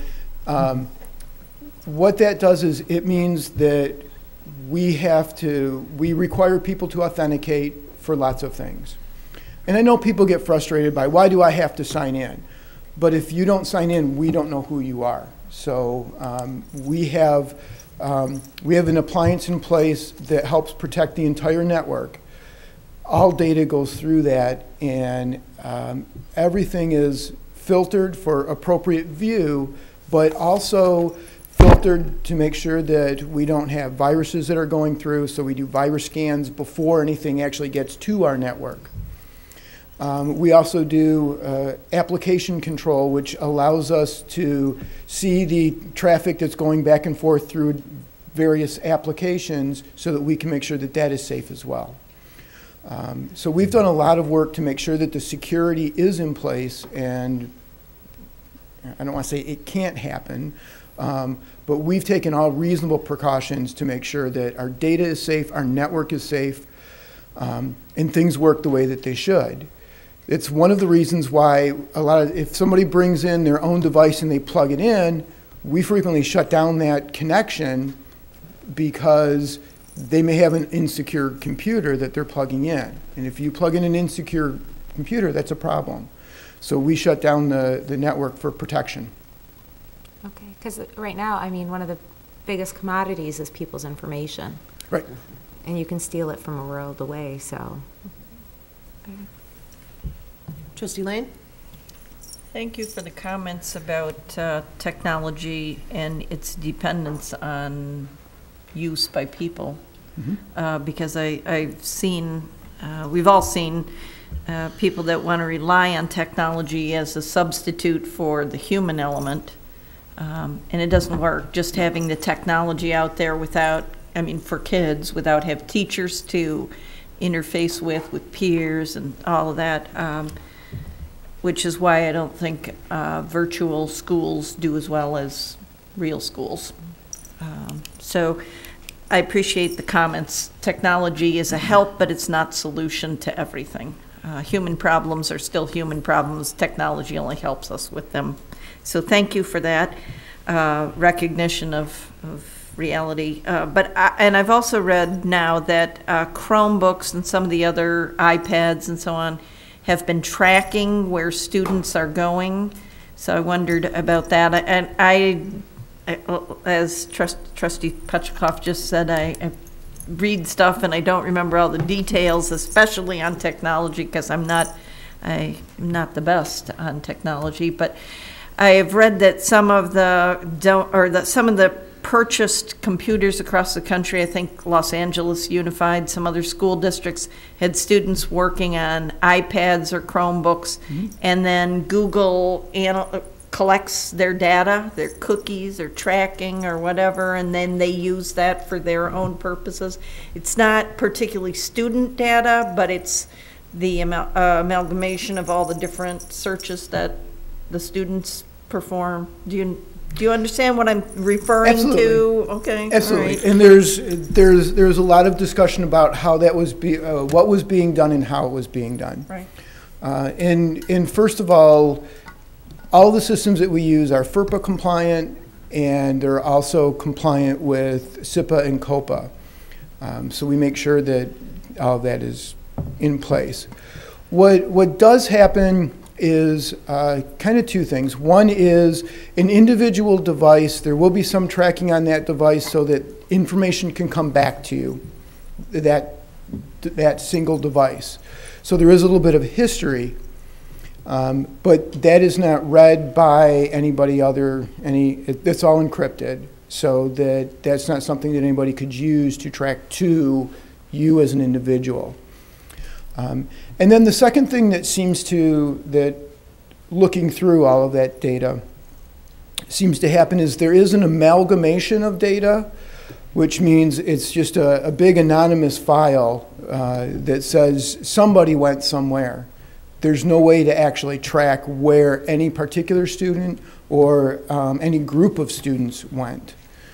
what that does is it means that we require people to authenticate for lots of things. And I know people get frustrated by, why do I have to sign in? But if you don't sign in, we don't know who you are. So we have We have an appliance in place that helps protect the entire network. All data goes through that, and everything is filtered for appropriate view, but also filtered to make sure that we don't have viruses that are going through, so we do virus scans before anything actually gets to our network. We also do application control, which allows us to see the traffic that's going back and forth through various applications so that we can make sure that that is safe as well. So we've done a lot of work to make sure that the security is in place, and I don't want to say it can't happen, but we've taken all reasonable precautions to make sure that our data is safe, our network is safe, and things work the way that they should. It's one of the reasons why if somebody brings in their own device and they plug it in, we frequently shut down that connection because they may have an insecure computer that they're plugging in. And if you plug in an insecure computer, that's a problem. So we shut down the network for protection. Okay, because right now, I mean, one of the biggest commodities is people's information. Right. And you can steal it from a world away, so. Trustee Lane? Thank you for the comments about technology and its dependence on use by people. Because I've seen, we've all seen people that want to rely on technology as a substitute for the human element, and it doesn't work. Just having the technology out there without, I mean, for kids, without have teachers to interface with peers and all of that, which is why I don't think virtual schools do as well as real schools. So I appreciate the comments. Technology is a help, but it's not solution to everything. Human problems are still human problems. Technology only helps us with them. So thank you for that recognition of reality. And I've also read now that Chromebooks and some of the other iPads and so on have been tracking where students are going. So I wondered about that. And as Trustee Petchikoff just said, I read stuff and I don't remember all the details, especially on technology, because I'm not the best on technology. But I have read that some of the purchased computers across the country, I think Los Angeles Unified, some other school districts had students working on iPads or Chromebooks, and then Google collects their data, their cookies or tracking or whatever, and then they use that for their own purposes. It's not particularly student data, but it's the amalgamation of all the different searches that the students perform. Do you understand what I'm referring Absolutely. To? Okay. Absolutely. Right. And there's a lot of discussion about how that was what was being done and how it was being done. Right. And first of all the systems that we use are FERPA compliant, and they're also compliant with SIPA and COPA. So we make sure that all of that is in place. What does happen is kind of two things. One is an individual device, there will be some tracking on that device so that information can come back to you, that single device. So there is a little bit of history, but that is not read by anybody it's all encrypted, so that's not something that anybody could use to track to you as an individual. And then the second thing that looking through all of that data seems to happen is there is an amalgamation of data, which means it's just a big anonymous file that says somebody went somewhere. There's no way to actually track where any particular student or any group of students went.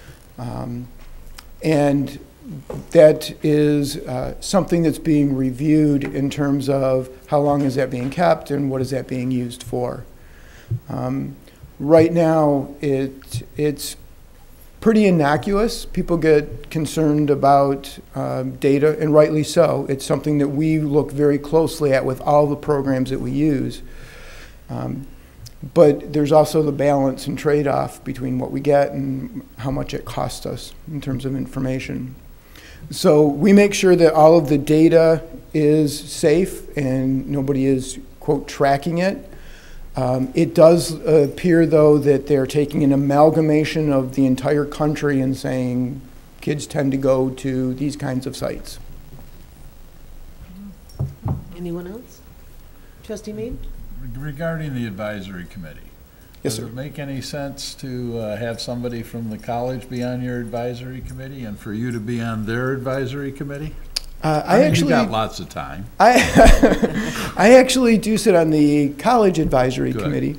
And that is something that's being reviewed in terms of how long is that being kept and what is that being used for. Right now, it's pretty innocuous. People get concerned about data, and rightly so. It's something that we look very closely at with all the programs that we use. But there's also the balance and trade-off between what we get and how much it costs us in terms of information. So we make sure that all of the data is safe and nobody is, quote, tracking it. It does appear, though, that they're taking an amalgamation of the entire country and saying kids tend to go to these kinds of sites. Anyone else? Trustee Mead? Regarding the advisory committee. Yes, Does sir. it make any sense to have somebody from the college be on your advisory committee and for you to be on their advisory committee? I mean, you got lots of time. I actually do sit on the college advisory committee.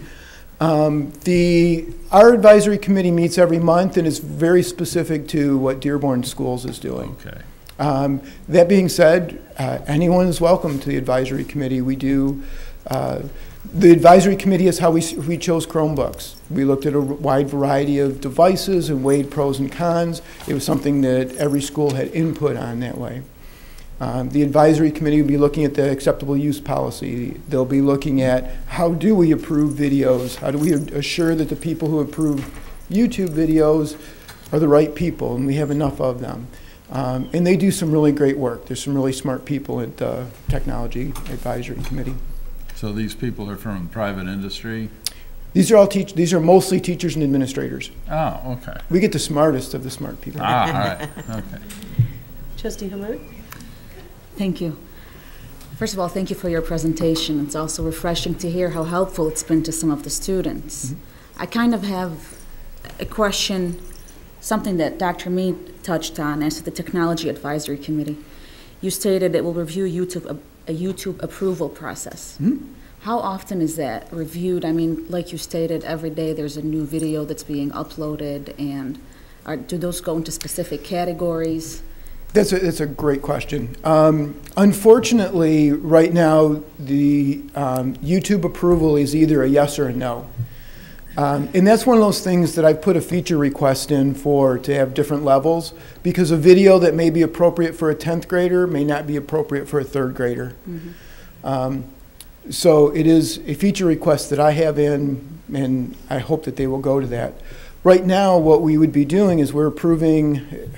Our advisory committee meets every month and is very specific to what Dearborn Schools is doing. Okay. That being said, anyone is welcome to the advisory committee. We do. The advisory committee is how we chose Chromebooks. We looked at a wide variety of devices and weighed pros and cons. It was something that every school had input on that way. The advisory committee will be looking at the acceptable use policy. They'll be looking at how do we approve videos? How do we assure that the people who approve YouTube videos are the right people, and we have enough of them. And they do some really great work. There's some really smart people at the Technology Advisory Committee. So these people are from private industry? These are mostly teachers and administrators. Oh, okay. We get the smartest of the smart people. Ah, all right. Okay. Trustee Hamud? Thank you. First of all, thank you for your presentation. It's also refreshing to hear how helpful it's been to some of the students. Mm-hmm. I kind of have a question, something that Dr. Mead touched on as to the Technology Advisory Committee. You stated it will review a YouTube approval process. Mm-hmm. How often is that reviewed? I mean, like you stated, every day there's a new video that's being uploaded, and do those go into specific categories? That's a great question. Unfortunately, right now, the YouTube approval is either a yes or a no. And that's one of those things that I put a feature request in for to have different levels, because a video that may be appropriate for a 10th grader may not be appropriate for a 3rd grader. Mm-hmm. So it is a feature request that I have in, and I hope that they will go to that. Right now, what we would be doing is we're approving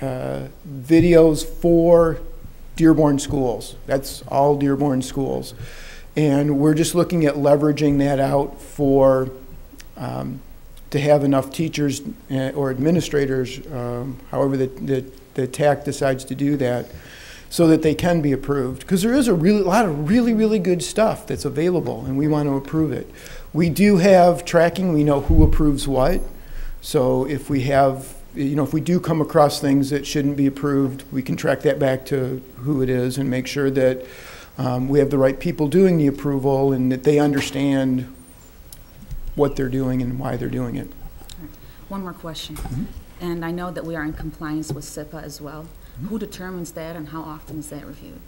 videos for Dearborn schools. That's all Dearborn schools. And we're just looking at leveraging that out for, to have enough teachers or administrators, however the TAC decides to do that, so that they can be approved. Because there is a lot of really good stuff that's available, and we want to approve it. We do have tracking. We know who approves what. So if we have, if we do come across things that shouldn't be approved, we can track that back to who it is and make sure that we have the right people doing the approval and that they understand what they're doing and why they're doing it. One more question. Mm-hmm. And I know that we are in compliance with SIPA as well. Mm-hmm. Who determines that, and how often is that reviewed?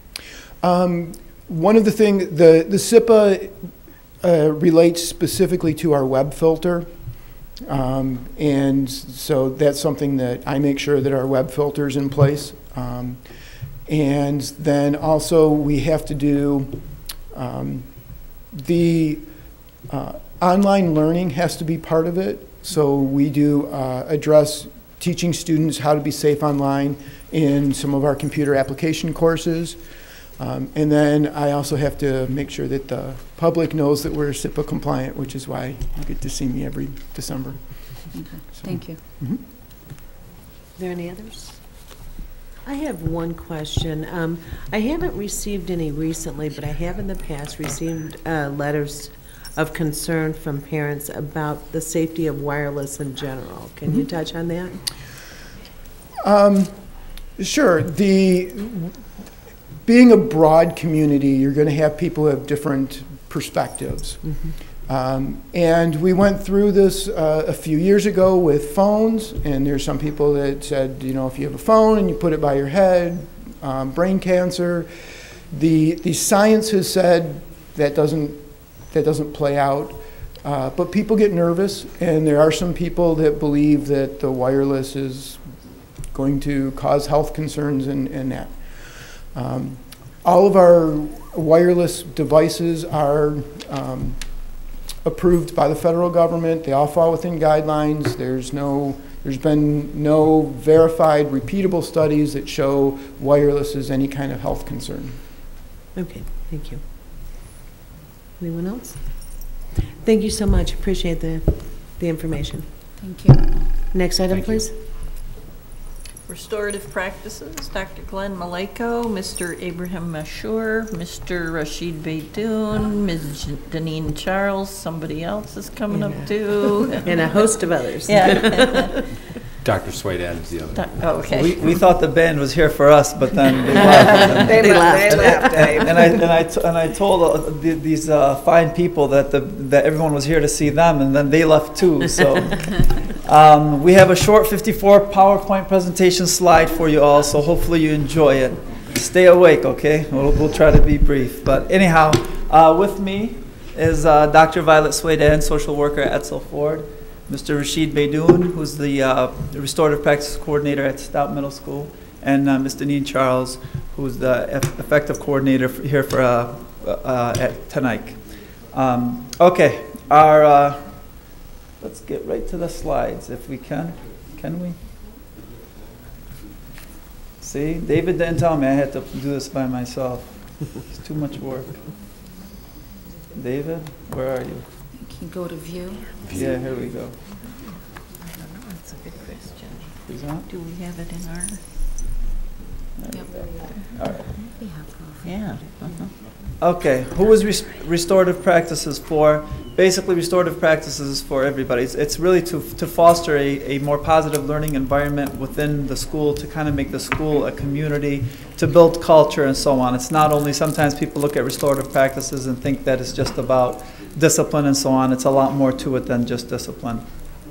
One of the things, the SIPA relates specifically to our web filter. And so that's something that I make sure that our web filter is in place. And then also we have to do the online learning has to be part of it. So we do address teaching students how to be safe online in some of our computer application courses. And then I also have to make sure that the public knows that we're SIPA compliant, which is why you get to see me every December. Okay, so. Thank you. Mm-hmm. Are there any others? I have one question. I haven't received any recently, but I have in the past received letters of concern from parents about the safety of wireless in general. Can you touch on that? Sure. Being a broad community, you're going to have people who have different perspectives. Mm-hmm. And we went through this a few years ago with phones, and there's some people that said, if you have a phone and you put it by your head, brain cancer. The science has said that doesn't play out, but people get nervous, and there are some people that believe that the wireless is going to cause health concerns and that. All of our wireless devices are approved by the federal government. They all fall within guidelines. There's been no verified, repeatable studies that show wireless is any kind of health concern. Okay, thank you. Anyone else? Thank you so much. Appreciate the information. Thank you. Next item, please. Restorative practices, Dr. Glenn Maleyko, Mr. Abraham Mashur, Mr. Rashid Beydoun, Ms. Deneen Charles, somebody else is coming up too. And a host of others. Yeah. Dr. Swaydan is the other. Okay. We thought the band was here for us, but then they left. They left. And I told these fine people that everyone was here to see them, and then they left too. So we have a short 54 PowerPoint presentation slide for you all. So hopefully you enjoy it. Stay awake, okay? We'll try to be brief. But anyhow, with me is Dr. Violet Swaydan, social worker at Edsel Ford. Mr. Rashid Beydoun, who's the Restorative Practice Coordinator at Stout Middle School, and Ms. Deneen Charles, who's the Effective Coordinator here for at Tenike. Okay, let's get right to the slides if we can. Can we? See, David didn't tell me I had to do this by myself. It's too much work. David, where are you? Can you go to view? Yeah, here we go. That's a good question. Is that? Do we have it in our? All right. Yeah. Okay, who is restorative practices for? Basically, restorative practices is for everybody. It's really to foster a more positive learning environment within the school, to kind of make the school a community, to build culture and so on. It's not only, sometimes people look at restorative practices and think that it's just about discipline and so on. It's a lot more to it than just discipline.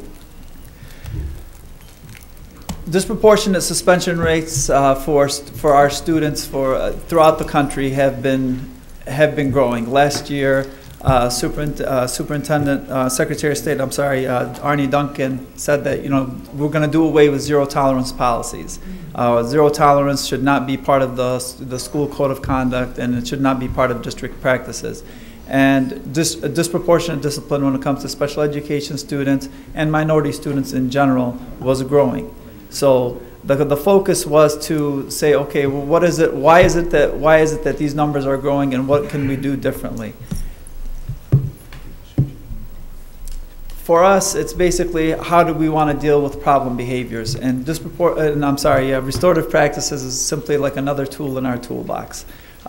Disproportionate suspension rates for our students throughout the country have been growing. Last year, Superintendent, Secretary of State, Arnie Duncan said that we're going to do away with zero tolerance policies. Zero tolerance should not be part of the school code of conduct, and it should not be part of district practices. And disproportionate discipline when it comes to special education students and minority students in general was growing. So the focus was to say, okay, well, what is it? Why is it that these numbers are growing, and what can we do differently? For us, it's basically how do we want to deal with problem behaviors, and restorative practices is simply like another tool in our toolbox.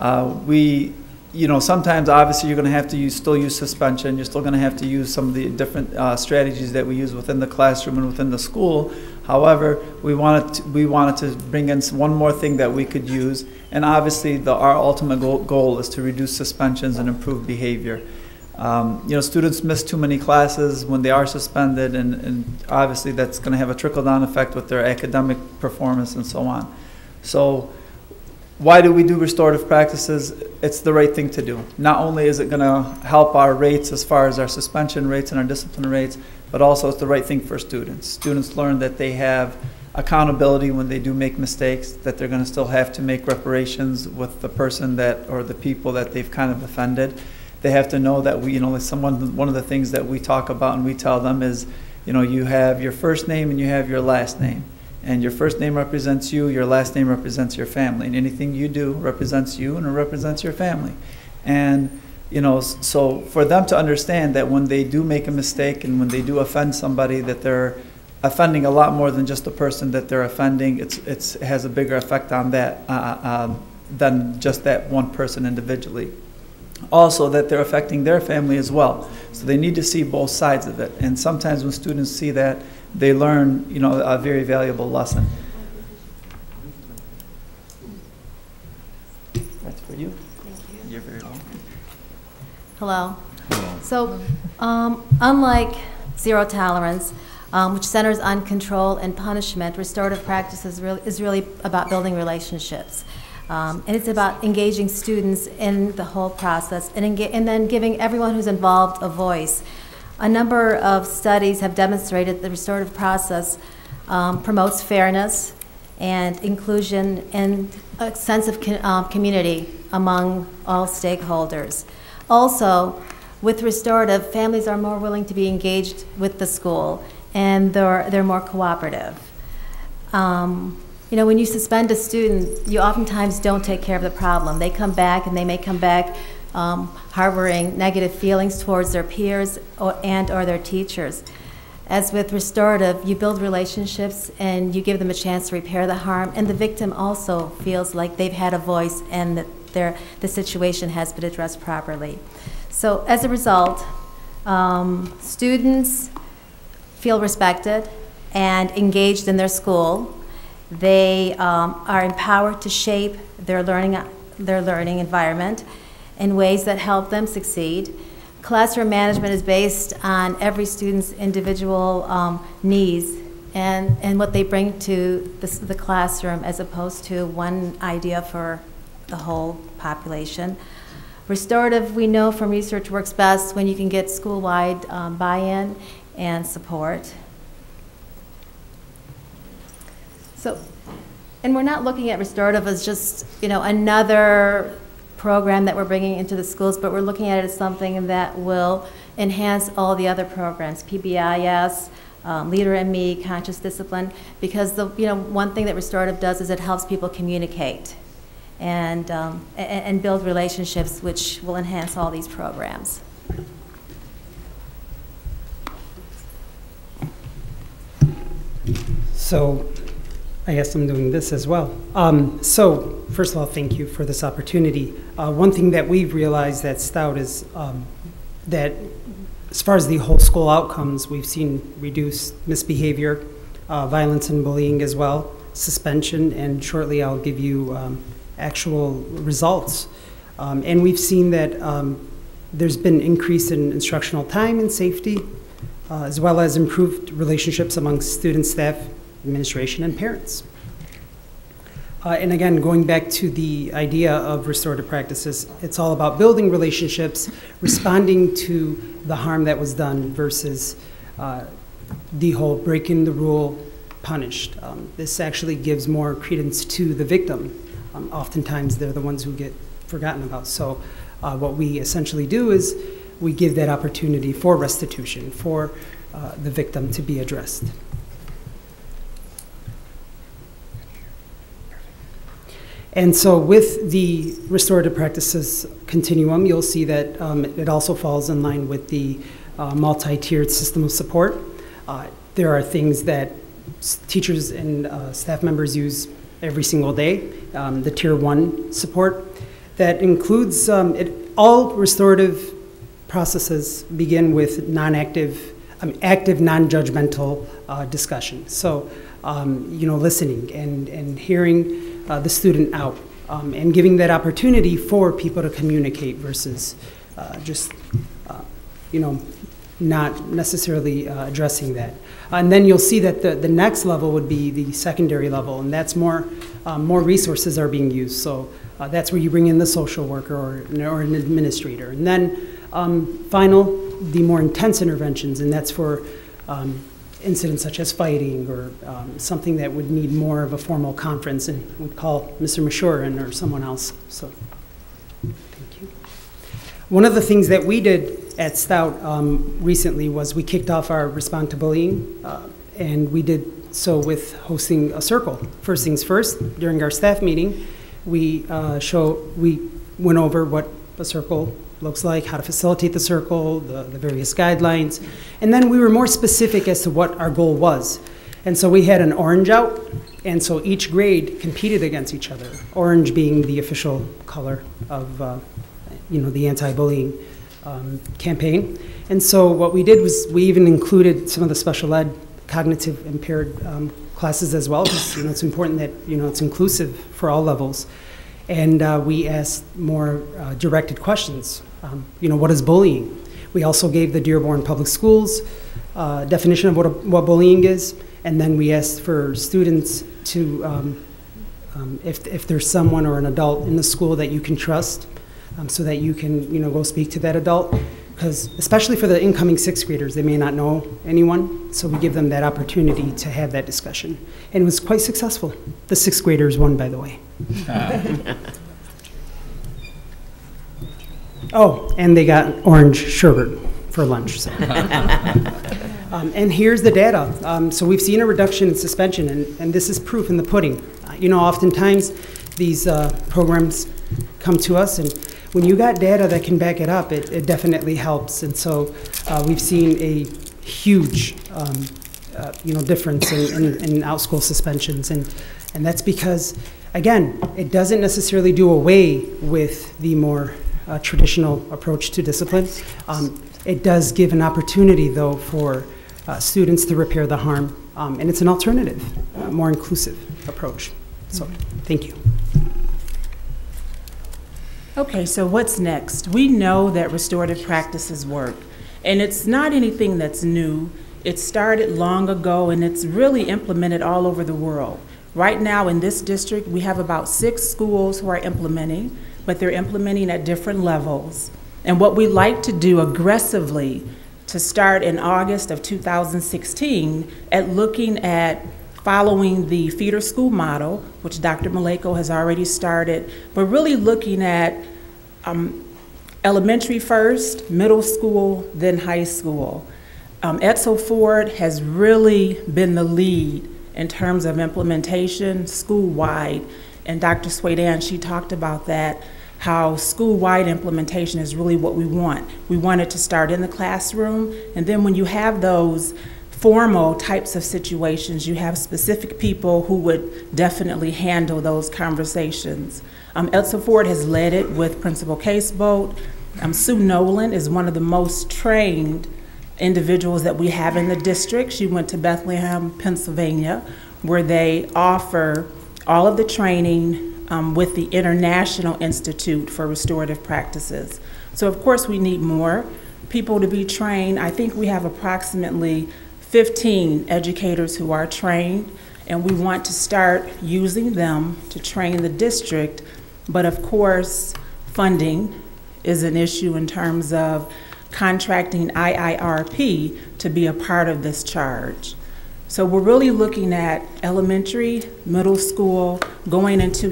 Sometimes obviously you're going to have to still use suspension. You're still going to have to use some of the different strategies that we use within the classroom and within the school. However, we wanted to bring in one more thing that we could use, and obviously our ultimate goal is to reduce suspensions and improve behavior. Students miss too many classes when they are suspended, and obviously that's going to have a trickle-down effect with their academic performance and so on. So why do we do restorative practices? It's the right thing to do. Not only is it going to help our rates as far as our suspension rates and our discipline rates, but also it's the right thing for students. Students learn that they have accountability when they do make mistakes, that they're going to still have to make reparations with the person or the people that they've kind of offended. They have to know that one of the things that we talk about and we tell them is, you have your first name and you have your last name. And your first name represents you, your last name represents your family. And anything you do represents you and it represents your family. And, so for them to understand that when they do make a mistake and when they do offend somebody, that they're offending a lot more than just the person that they're offending, it has a bigger effect on that than just that one person individually. Also, that they're affecting their family as well. So they need to see both sides of it. And sometimes when students see that, they learn, a very valuable lesson. That's for you. Thank you. You're very welcome. Hello. So, unlike zero tolerance, which centers on control and punishment, restorative practices is really about building relationships. And it's about engaging students in the whole process and then giving everyone who's involved a voice. A number of studies have demonstrated the restorative process promotes fairness and inclusion and a sense of community among all stakeholders. Also, With restorative, families are more willing to be engaged with the school, and they're more cooperative. You know, when you suspend a student, you oftentimes don't take care of the problem. They come back, and they may come back harboring negative feelings towards their peers or their teachers. As with restorative, you build relationships and you give them a chance to repair the harm, and the victim also feels like they've had a voice and that the situation has been addressed properly. So as a result, students feel respected and engaged in their school. They are empowered to shape their learning environment in ways that help them succeed. Classroom management is based on every student's individual needs and what they bring to the classroom, as opposed to one idea for the whole population. Restorative, we know from research, works best when you can get school-wide buy-in and support. So, and we're not looking at restorative as just, you know, another program that we're bringing into the schools, but we're looking at it as something that will enhance all the other programs, PBIS, Leader in Me, Conscious Discipline, because one thing that restorative does is it helps people communicate and build relationships, which will enhance all these programs. So I guess I'm doing this as well. So first of all, thank you for this opportunity. One thing that we've realized at Stout is that as far as the whole school outcomes, we've seen reduced misbehavior, violence and bullying as well, suspension, and shortly I'll give you actual results. And we've seen that there's been increase in instructional time and safety, as well as improved relationships among students, staff, administration, and parents. And again, going back to the idea of restorative practices, it's all about building relationships, responding to the harm that was done versus the whole breaking the rule, punished. This actually gives more credence to the victim. Oftentimes, they're the ones who get forgotten about. So what we essentially do is we give that opportunity for restitution, for the victim to be addressed. And so with the restorative practices continuum, you'll see that it also falls in line with the multi-tiered system of support. There are things that teachers and staff members use every single day, the Tier 1 support. That includes, all restorative processes begin with active, non-judgmental discussion. So, listening and hearing the student out, and giving that opportunity for people to communicate versus just, not necessarily addressing that. And then you'll see that the next level would be the secondary level, and that's more resources are being used. So that's where you bring in the social worker or an administrator. And then the more intense interventions, and that's for incidents such as fighting or something that would need more of a formal conference, and would call Mr. Mashurin or someone else. So, thank you. One of the things that we did at Stout recently was we kicked off our Respond to Bullying, and we did so with hosting a circle. First things first, during our staff meeting, we went over what a circle looks like, how to facilitate the circle, the various guidelines, and then we were more specific as to what our goal was. And so we had an orange out, and so each grade competed against each other, orange being the official color of the anti-bullying campaign. And so what we did was we even included some of the special ed cognitive impaired classes as well, because it's important that it's inclusive for all levels. And we asked more directed questions. What is bullying? We also gave the Dearborn Public Schools definition of what bullying is, and then we asked for students to, if there's someone or an adult in the school that you can trust, so that you can go speak to that adult, because especially for the incoming sixth graders, they may not know anyone, so we give them that opportunity to have that discussion. And it was quite successful. The sixth graders won, by the way. Oh, and they got orange sherbet for lunch. So. And here's the data. So we've seen a reduction in suspension, and this is proof in the pudding. You know, oftentimes these programs come to us, and when you got data that can back it up, it definitely helps. And so we've seen a huge, difference in out-school suspensions, and that's because, again, it doesn't necessarily do away with the more traditional approach to discipline. It does give an opportunity, though, for students to repair the harm, and it's an alternative, more inclusive approach. So, thank you. Okay, so what's next? We know that restorative practices work, and it's not anything that's new. It started long ago, and it's really implemented all over the world. Right now in this district, we have about 6 schools who are implementing, but they're implementing at different levels. And what we like to do aggressively to start in August of 2016 at looking at following the feeder school model, which Dr. Maleyko has already started, but really looking at elementary first, middle school, then high school. Edsel Ford has really been the lead in terms of implementation school-wide, and Dr. Swadan, she talked about that, how school-wide implementation is really what we want. We want it to start in the classroom, and then when you have those formal types of situations, you have specific people who would definitely handle those conversations. Edsel Ford has led it with Principal Caseboat. Sue Nowlin is one of the most trained individuals that we have in the district. She went to Bethlehem, Pennsylvania, where they offer all of the training with the International Institute for Restorative Practices. So of course we need more people to be trained. I think we have approximately 15 educators who are trained, and we want to start using them to train the district. But of course, funding is an issue in terms of contracting IIRP to be a part of this charge. So we're really looking at elementary, middle school, going into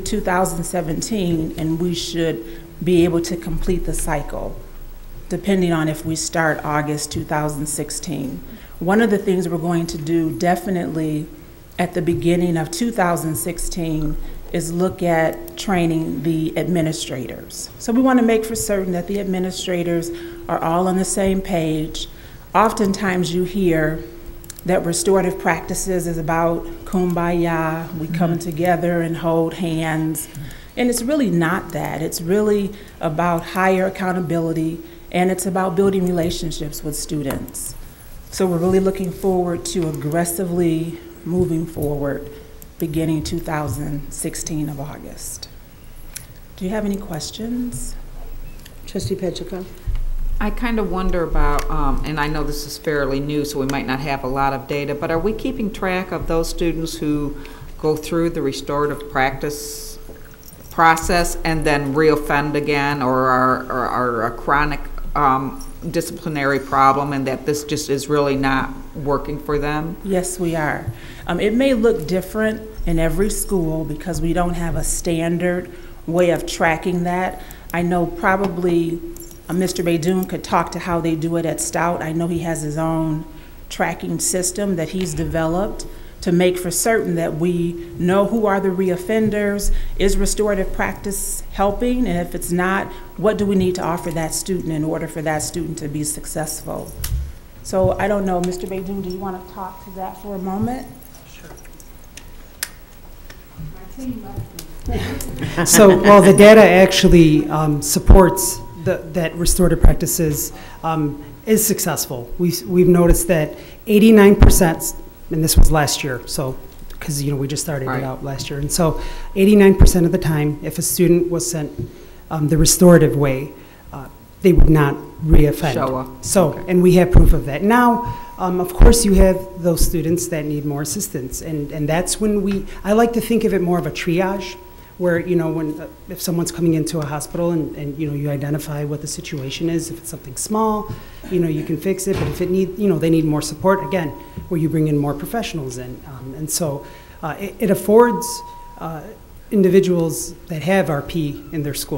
2017, and we should be able to complete the cycle, depending on if we start August 2016. One of the things we're going to do definitely at the beginning of 2016 is look at training the administrators. So we want to make for certain that the administrators are all on the same page. Oftentimes you hear that restorative practices is about kumbaya, we come together and hold hands, and it's really not that. It's really about higher accountability, and it's about building relationships with students. So we're really looking forward to aggressively moving forward beginning 2016 of August. Do you have any questions? Trustee Petrico? I kind of wonder about, and I know this is fairly new, so we might not have a lot of data, but are we keeping track of those students who go through the restorative practice process and then reoffend again, or are a chronic disciplinary problem, and that this just is really not working for them? Yes, we are. It may look different in every school because we don't have a standard way of tracking that. I know probably Mr. Beydoun could talk to how they do it at Stout. I know he has his own tracking system that he's developed to make for certain that we know who are the reoffenders, is restorative practice helping, and if it's not, what do we need to offer that student in order for that student to be successful? So I don't know, Mr. Beydoun, do you want to talk to that for a moment? Sure. So, well, the data actually supports that restorative practices is successful. We've noticed that 89%, and this was last year, so because we just started it out last year, and so 89% of the time, if a student was sent the restorative way, they would not reoffend. Show up. So, and we have proof of that. Now, of course, you have those students that need more assistance, and that's when I like to think of it more of a triage, where if someone's coming into a hospital and you identify what the situation is. If it's something small, you can fix it, but if it they need more support, again, where you bring in more professionals in, and so it affords individuals that have RP in their school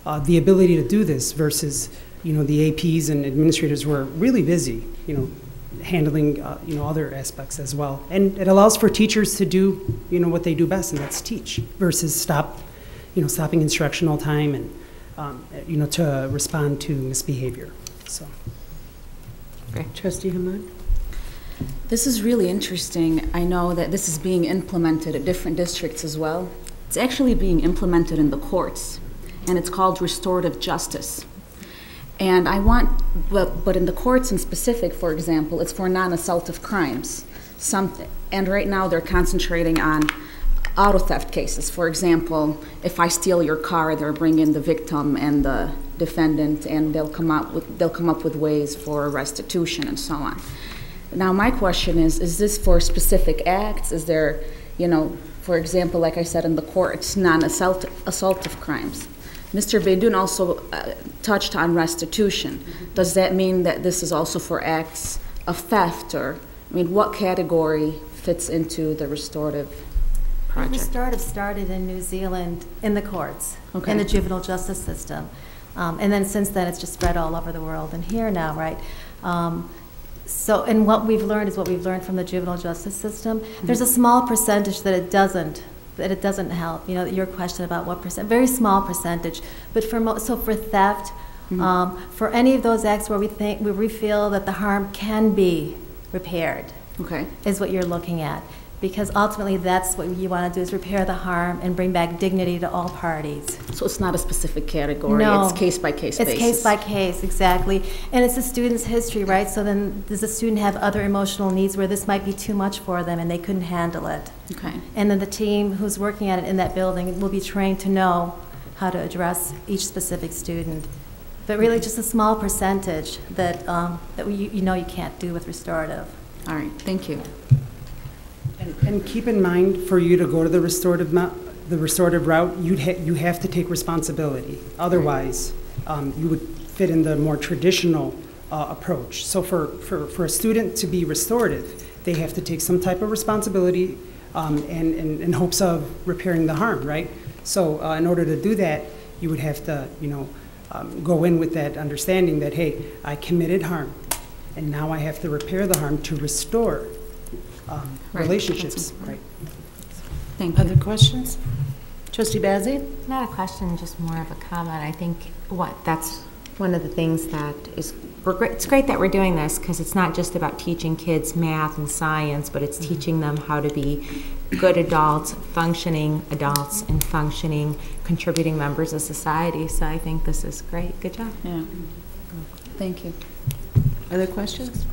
the ability to do this versus, the APs and administrators were really busy, handling, other aspects as well. And it allows for teachers to do, what they do best, and that's teach, versus stopping instructional time and, to respond to misbehavior. So. Great. Trustee Hamad? This is really interesting. I know that this is being implemented at different districts as well. It's actually being implemented in the courts, and it's called restorative justice. And but in the courts in specific, for example, it's for non-assaultive crimes. And right now they're concentrating on auto theft cases. For example, if I steal your car, they're bringing the victim and the defendant, and they'll come up with ways for restitution and so on. Now my question is this for specific acts? Is there, for example, like I said, in the courts, non-assaultive crimes? Mr. Beydoun also touched on restitution. Does that mean that this is also for acts of theft, or, what category fits into the restorative project? Restorative started in New Zealand in the courts, in the juvenile justice system. And then since then, it's just spread all over the world and here now, right? And what we've learned is what we've learned from the juvenile justice system. There's a small percentage that it doesn't help. Your question about what percent, very small percentage. But for theft, for any of those acts where we feel that the harm can be repaired, is what you're looking at. Because ultimately, that's what you want to do, is repair the harm and bring back dignity to all parties. So it's not a specific category, no, it's case-by-case basis. It's case-by-case, exactly. And it's a student's history, right? So then does the student have other emotional needs where this might be too much for them and they couldn't handle it? And then the team who's working at it in that building will be trained to know how to address each specific student. But really just a small percentage that, you can't do with restorative. All right, thank you. And keep in mind, for you to go to the restorative route, you have to take responsibility. Otherwise, you would fit in the more traditional approach. So for a student to be restorative, they have to take some type of responsibility in hopes of repairing the harm, right? So in order to do that, you would have to, go in with that understanding that, hey, I committed harm, and now I have to repair the harm to restore relationships. Right. Thank you. Other questions? Trustee Bazzi? Not a question, just more of a comment. I think that's one of the things that is, it's great that we're doing this, because it's not just about teaching kids math and science, but it's teaching them how to be good adults, functioning adults, and functioning, contributing members of society. So I think this is great. Good job. Yeah. Thank you. Other questions?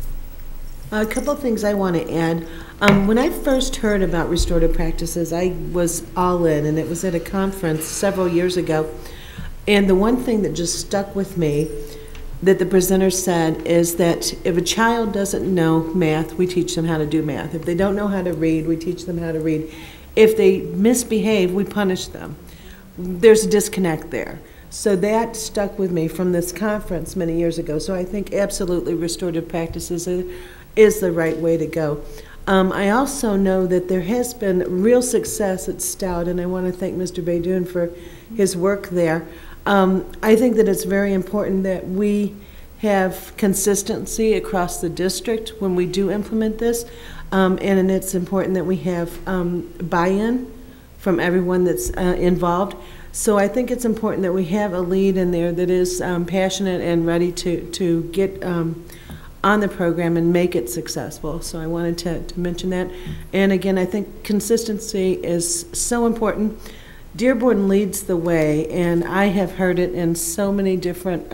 A couple of things I want to add. When I first heard about restorative practices, I was all in, and it was at a conference several years ago. And the one thing that just stuck with me that the presenter said is that if a child doesn't know math, we teach them how to do math. If they don't know how to read, we teach them how to read. If they misbehave, we punish them. There's a disconnect there. So that stuck with me from this conference many years ago. So I think absolutely restorative practices is the right way to go. I also know that there has been real success at Stout, and I want to thank Mr. Beydoun for his work there. I think that it's very important that we have consistency across the district when we do implement this, and it's important that we have buy-in from everyone that's involved. So I think it's important that we have a lead in there that is passionate and ready to get on the program and make it successful. So I wanted to mention that. And again, I think consistency is so important. Dearborn leads the way, and I have heard it in so many different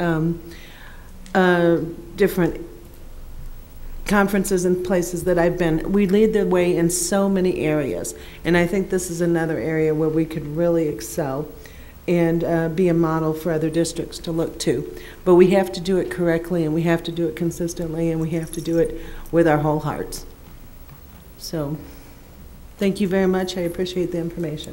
conferences and places that I've been. We lead the way in so many areas, and I think this is another area where we could really excel and be a model for other districts to look to. But we have to do it correctly, and we have to do it consistently, and we have to do it with our whole hearts. So thank you very much. I appreciate the information.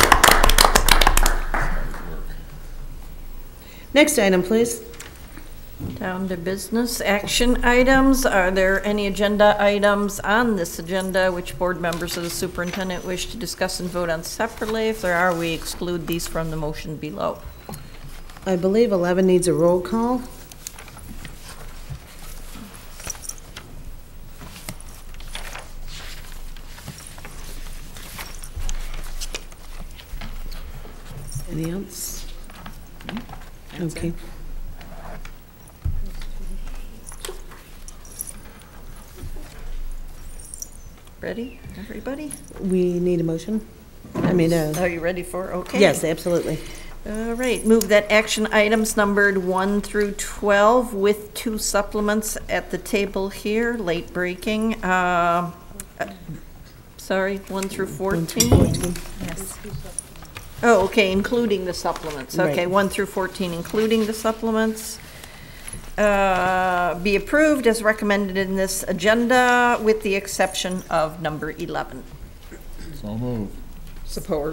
Next item, please. Down to business action items. Are there any agenda items on this agenda which board members of the superintendent wish to discuss and vote on separately? If there are, we exclude these from the motion below. I believe 11 needs a roll call. Any else? Okay. Ready, everybody? We need a motion. I mean, are you ready for? Okay. Yes, absolutely. All right. Move that action items numbered 1 through 12 with 2 supplements at the table here. Late breaking. Sorry, 1 through 14. Yes. Oh, okay, including the supplements. Okay, Right. 1 through 14, including the supplements. Be approved as recommended in this agenda with the exception of number 11. So move. Support.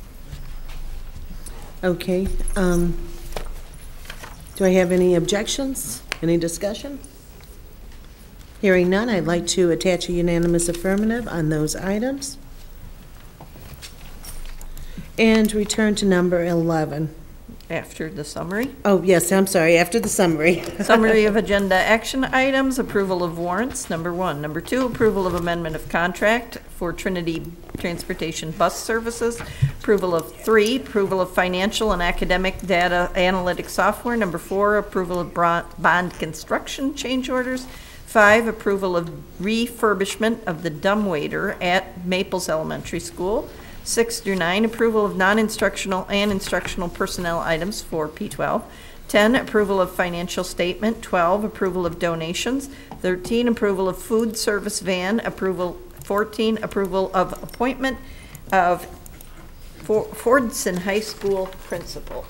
Okay. Do I have any objections? Any discussion? Hearing none, I'd like to attach a unanimous affirmative on those items. And return to number 11. After the summary. Oh, yes, I'm sorry, after the summary. Summary of agenda action items, approval of warrants, number 1. Number 2, approval of amendment of contract for Trinity Transportation Bus Services. Approval of 3, approval of financial and academic data analytics software. Number 4, approval of bond construction change orders. 5, approval of refurbishment of the dumbwaiter at Maples Elementary School. 6 through 9, approval of non-instructional and instructional personnel items for P12. 10, approval of financial statement. 12, approval of donations. 13, approval of food service van. Approval. 14, approval of appointment of Fordson High School principal.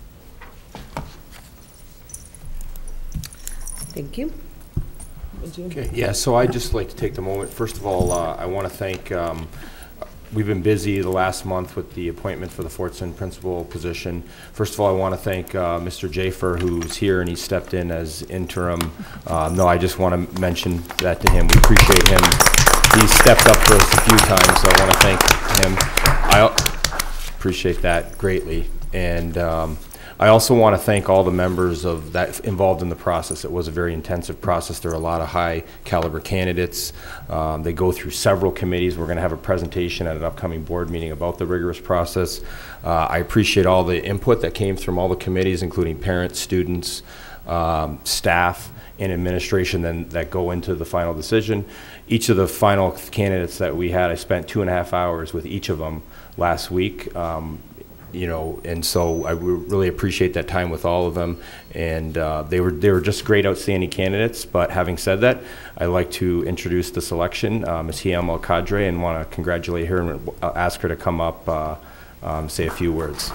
Thank you. Okay, yeah, so I'd just like to take the moment. First of all, I want to thank, we've been busy the last month with the appointment for the Fordson principal position. First of all, I want to thank Mr. Jafer, who's here and he stepped in as interim. No, I just want to mention that to him. We appreciate him. He stepped up for us a few times, so I want to thank him. I appreciate that greatly. And I also want to thank all the members of that involved in the process. It was a very intensive process. There are a lot of high caliber candidates. They go through several committees. We're going to have a presentation at an upcoming board meeting about the rigorous process. I appreciate all the input that came from all the committees, including parents, students, staff, and administration that go into the final decision. Each of the final candidates that we had, I spent 2.5 hours with each of them last week. You know, and so I really appreciate that time with all of them, and they were just great, outstanding candidates. But having said that, I'd like to introduce the selection, Ms. Hiam El Kadre, and want to congratulate her and ask her to come up, say a few words.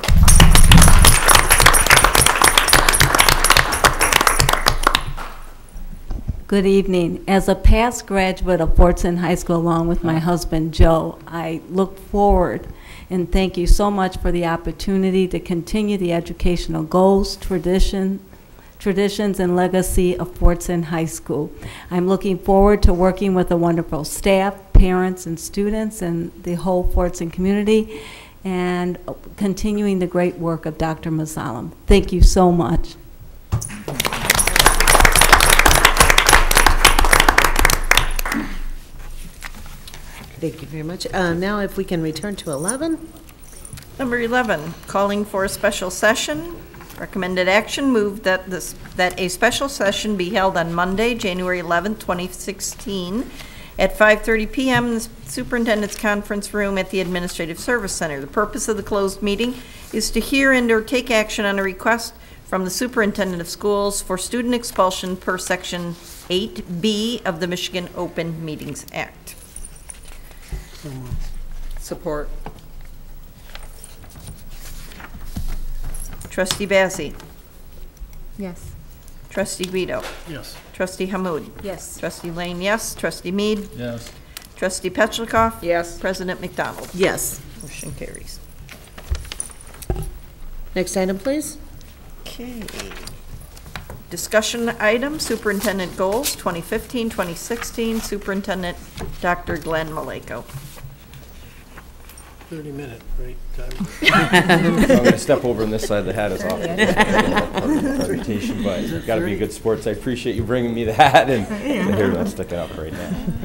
Good evening. As a past graduate of Fordson High School, along with my husband Joe, I look forward and thank you so much for the opportunity to continue the educational goals, traditions, and legacy of Fordson High School. I'm looking forward to working with a wonderful staff, parents, and students, and the whole Fordson community, and continuing the great work of Dr. Masalam. Thank you so much. Thank you very much. Now if we can return to 11. Number 11, calling for a special session. Recommended action, move that a special session be held on Monday, January 11th, 2016 at 5:30 p.m. in the Superintendent's Conference Room at the Administrative Service Center. The purpose of the closed meeting is to hear and or take action on a request from the Superintendent of Schools for student expulsion per Section 8B of the Michigan Open Meetings Act. Support. Trustee Bassi. Yes. Trustee Guido. Yes. Trustee Hamud. Yes. Trustee Lane, yes. Trustee Mead. Yes. Trustee Petchikoff. Yes. President McDonald. Yes. Motion carries. Next item, please. Okay. Discussion item, Superintendent Goals 2015-2016, Superintendent Dr. Glenn Maleyko. 30-minute break time. I'm going to step over on this side of the hat as often presentation, but you've got to be good sports. I appreciate you bringing me the hat, and here I'm sticking up right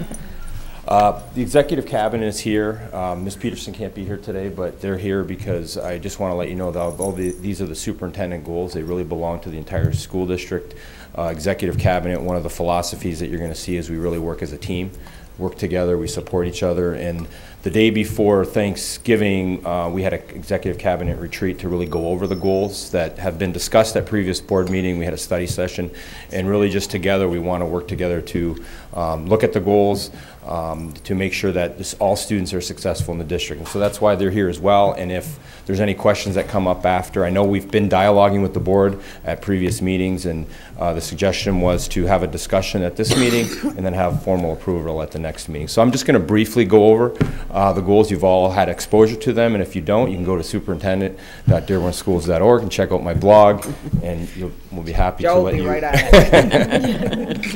now. The executive cabinet is here. Ms. Peterson can't be here today, but they're here because I just want to let you know that these are the superintendent goals. They really belong to the entire school district. Executive cabinet, one of the philosophies that you're going to see is we really work as a team, work together, we support each other. And the day before Thanksgiving, we had an executive cabinet retreat to really go over the goals that have been discussed at previous board meeting. We had a study session, and really just together we want to work together to look at the goals, to make sure that all students are successful in the district. And so that's why they're here as well. And if there's any questions that come up after, I know we've been dialoguing with the board at previous meetings, and the suggestion was to have a discussion at this meeting and then have formal approval at the next meeting. So I'm just going to briefly go over the goals. You've all had exposure to them, and if you don't, you can go to superintendent.dearbornschools.org and check out my blog, and we'll be happy to let you. Right on it.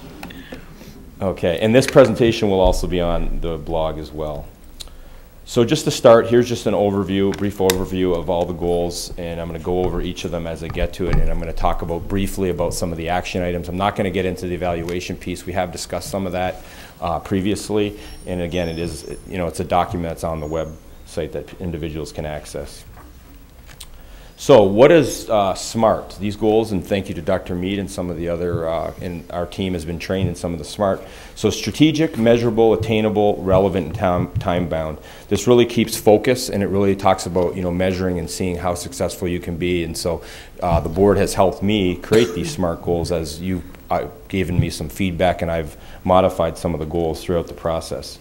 Okay, and this presentation will also be on the blog as well. So just to start, here's just an overview, brief overview of all the goals, and I'm going to go over each of them as I get to it, and I'm going to talk briefly about some of the action items. I'm not going to get into the evaluation piece. We have discussed some of that previously, and again, it is, it's a document that's on the website that individuals can access. So what is SMART? These goals, and thank you to Dr. Mead and some of the other, and our team has been trained in some of the SMART. So strategic, measurable, attainable, relevant, and time-bound. This really keeps focus, and it really talks about measuring and seeing how successful you can be. And so the board has helped me create these SMART goals as you've given me some feedback, and I've modified some of the goals throughout the process.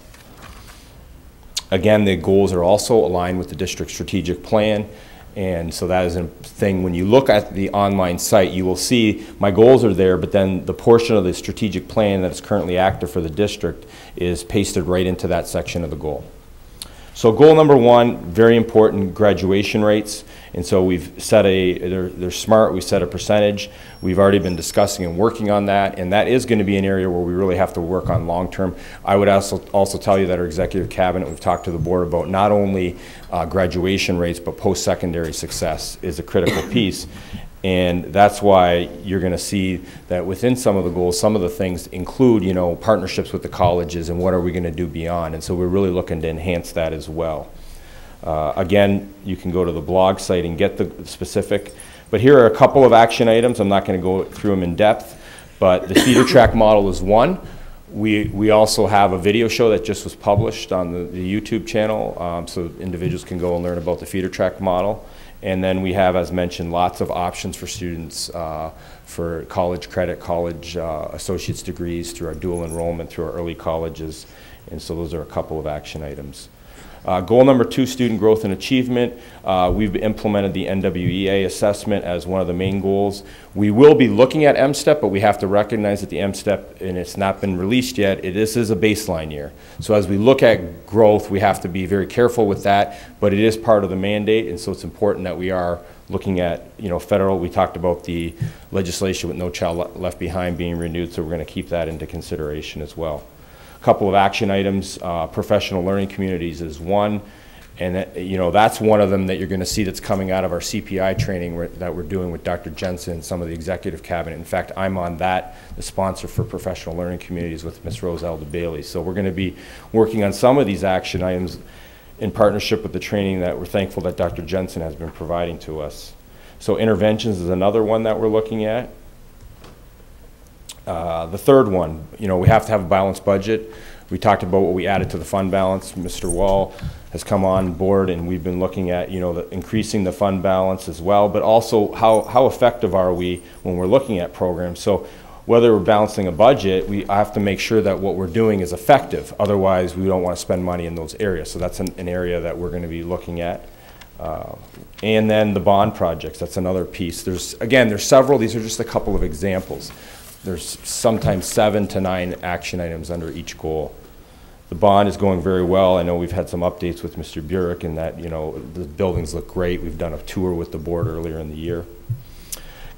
Again, the goals are also aligned with the district strategic plan. And so that is a thing, when you look at the online site, you will see my goals are there, but then the portion of the strategic plan that is currently active for the district is pasted right into that section of the goal. So goal number one, very important, graduation rates. And so we've set they're SMART, we set a percentage. We've already been discussing and working on that, and that is going to be an area where we really have to work on long term. I would also tell you that our executive cabinet, we've talked to the board about not only graduation rates, but post-secondary success is a critical piece. And that's why you're going to see that within some of the goals, some of the things include, partnerships with the colleges and what are we going to do beyond. And so we're really looking to enhance that as well. Again, you can go to the blog site and get the specific. But here are a couple of action items. I'm not going to go through them in depth, but the feeder track model is one. We also have a video show that just was published on the YouTube channel, so individuals can go and learn about the feeder track model. And then we have, as mentioned, lots of options for students for college credit, college associate's degrees, through our dual enrollment, through our early colleges. And so those are a couple of action items. Goal number two, student growth and achievement. We've implemented the NWEA assessment as one of the main goals. We will be looking at M-STEP, but we have to recognize that the M-STEP, and it's not been released yet, this is a baseline year. So as we look at growth, we have to be very careful with that, but it is part of the mandate, and so it's important that we are looking at, federal. We talked about the legislation with No Child Left Behind being renewed, so we're going to keep that into consideration as well. Couple of action items, professional learning communities is one, and that's one of them that you're going to see that's coming out of our CPI training that we're doing with Dr. Jensen and some of the executive cabinet. In fact, I'm on the sponsor for professional learning communities with Ms. Rose Elder Bailey. So we're going to be working on some of these action items in partnership with the training that we're thankful that Dr. Jensen has been providing to us. So interventions is another one that we're looking at. The third one, we have to have a balanced budget. We talked about what we added to the fund balance. Mr. Wall has come on board, and we've been looking at, increasing the fund balance as well, but also how effective are we when we're looking at programs. So whether we're balancing a budget, we have to make sure that what we're doing is effective. Otherwise, we don't want to spend money in those areas. So that's an area that we're going to be looking at. And then the bond projects, that's another piece. There's several. These are just a couple of examples. There's sometimes 7 to 9 action items under each goal. The bond is going very well. I know we've had some updates with Mr. Burek and that, the buildings look great. We've done a tour with the board earlier in the year. A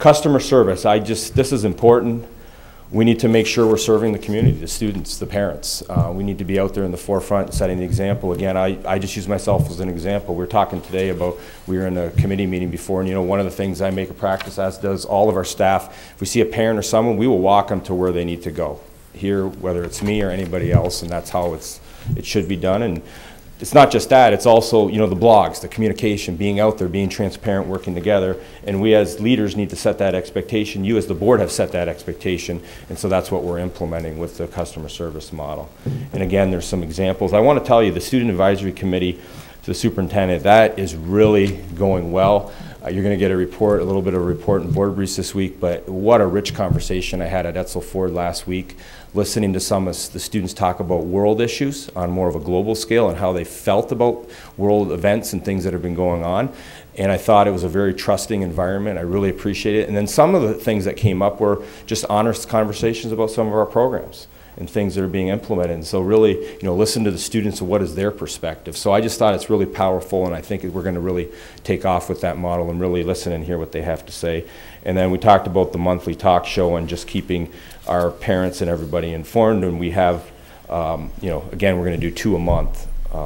Customer service, this is important. We need to make sure we're serving the community, the students, the parents. We need to be out there in the forefront setting the example. Again, I just use myself as an example. We were talking today about, we were in a committee meeting before, and you know, one of the things I make a practice, as does all of our staff, if we see a parent or someone, we will walk them to where they need to go. Here, whether it's me or anybody else, and that's how it should be done. And it's not just that, it's also, you know, the blogs, the communication, being out there, being transparent, working together. And we as leaders need to set that expectation. You as the board have set that expectation. And so that's what we're implementing with the customer service model. And again, there's some examples. I want to tell you, the Student Advisory Committee to the Superintendent, that is really going well. You're going to get a little bit of a report in board briefs this week, but what a rich conversation I had at Etzel Ford last week, listening to some of the students talk about world issues on more of a global scale and how they felt about world events and things that have been going on. And I thought it was a very trusting environment. I really appreciate it. And then some of the things that came up were just honest conversations about some of our programs and things that are being implemented. And so really, you know, listen to the students and what is their perspective. So I just thought it's really powerful, and I think we're going to really take off with that model and really listen and hear what they have to say. And then we talked about the monthly talk show and just keeping our parents and everybody informed. And we have, you know, again, we're going to do 2 a month.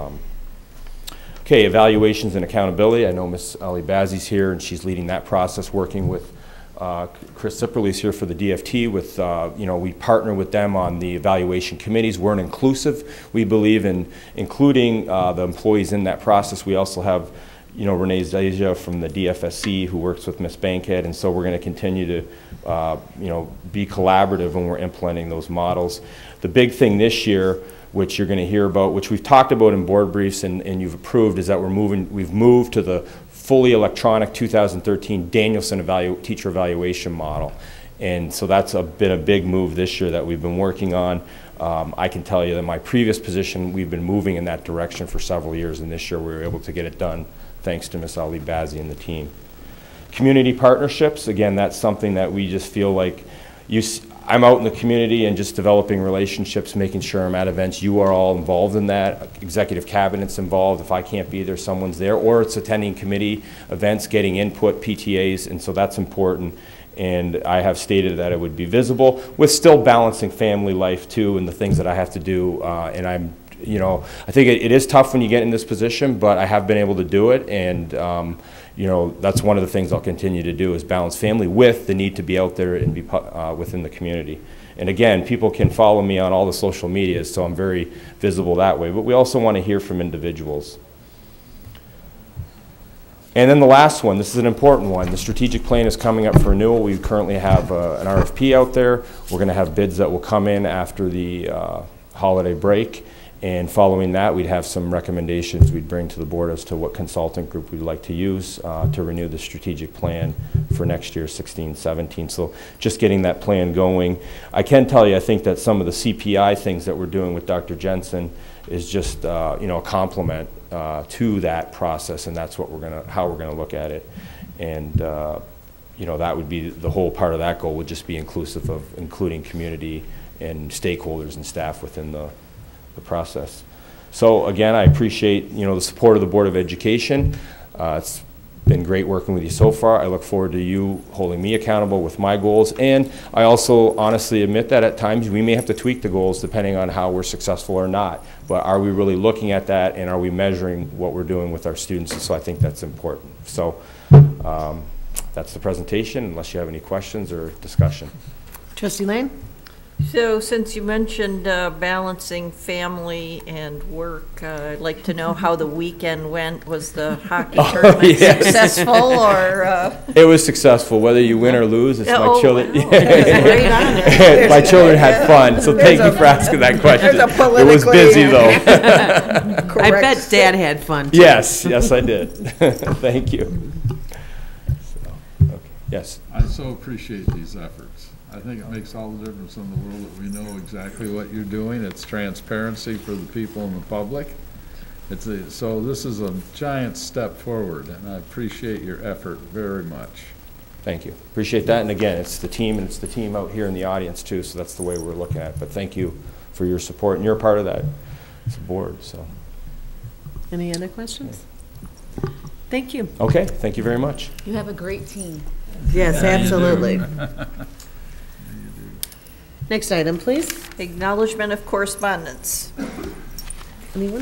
Okay, evaluations and accountability. I know Ms. Ali Bazzi's here, and she's leading that process, working with Chris Zipperly's here for the DFT. With you know, we partner with them on the evaluation committees. We're an inclusive. We believe in including the employees in that process. We also have, you know, Renee Zaja from the DFSC who works with Ms. Bankhead, and so we're going to continue to you know, be collaborative when we're implementing those models. The big thing this year, which you're going to hear about, which we've talked about in board briefs and you've approved, is that we've moved to the fully electronic 2013 Danielson teacher evaluation model. And so that's been a big move this year that we've been working on. I can tell you that my previous position, we've been moving in that direction for several years, and this year we were able to get it done thanks to Ms. Ali Bazzi and the team. Community partnerships, again, that's something that we just feel like I'm out in the community and just developing relationships, making sure I'm at events. You are all involved in that. Executive cabinet's involved. If I can't be there, someone's there. Or it's attending committee events, getting input, PTAs, and so that's important. And I have stated that it would be visible, with still balancing family life too and the things that I have to do. And I'm, you know, I think it is tough when you get in this position, but I have been able to do it. And you know, that's one of the things I'll continue to do, is balance family with the need to be out there and be within the community. And again, people can follow me on all the social medias, so I'm very visible that way. But we also want to hear from individuals. And then the last one, this is an important one. The strategic plan is coming up for renewal. We currently have an RFP out there. We're going to have bids that will come in after the holiday break. And following that, we'd have some recommendations we'd bring to the board as to what consultant group we'd like to use to renew the strategic plan for next year, 16-17. So just getting that plan going. I can tell you, I think that some of the CPI things that we're doing with Dr. Jensen is just you know, a complement to that process, and that's what how we're gonna look at it. And you know, that would be the whole part of that goal, would just be inclusive of including community and stakeholders and staff within the process. So again, I appreciate, you know, the support of the Board of Education. It's been great working with you so far. I look forward to you holding me accountable with my goals, and I also honestly admit that at times we may have to tweak the goals depending on how we're successful or not. But are we really looking at that, and are we measuring what we're doing with our students? And so I think that's important. So that's the presentation, unless you have any questions or discussion. Trustee Lane? So since you mentioned balancing family and work, I'd like to know how the weekend went. Was the hockey tournament successful, or? It was successful, whether you win or lose. It's my children. Wow. Right my children had fun, so thank you for asking that question. It was busy though. I bet Dad had fun too. Yes, yes I did. Thank you. So, okay. Yes. I so appreciate these efforts. I think it makes all the difference in the world that we know exactly what you're doing. It's transparency for the people and the public. So this is a giant step forward, and I appreciate your effort very much. Thank you. Appreciate that. And again, it's the team, and it's the team out here in the audience too, so that's the way we're looking at it. But thank you for your support, and you're a part of that as a board. So. Any other questions? Thank you. Okay, thank you very much. You have a great team. Yes, absolutely. Next item, please. Acknowledgement of correspondence. Anyone?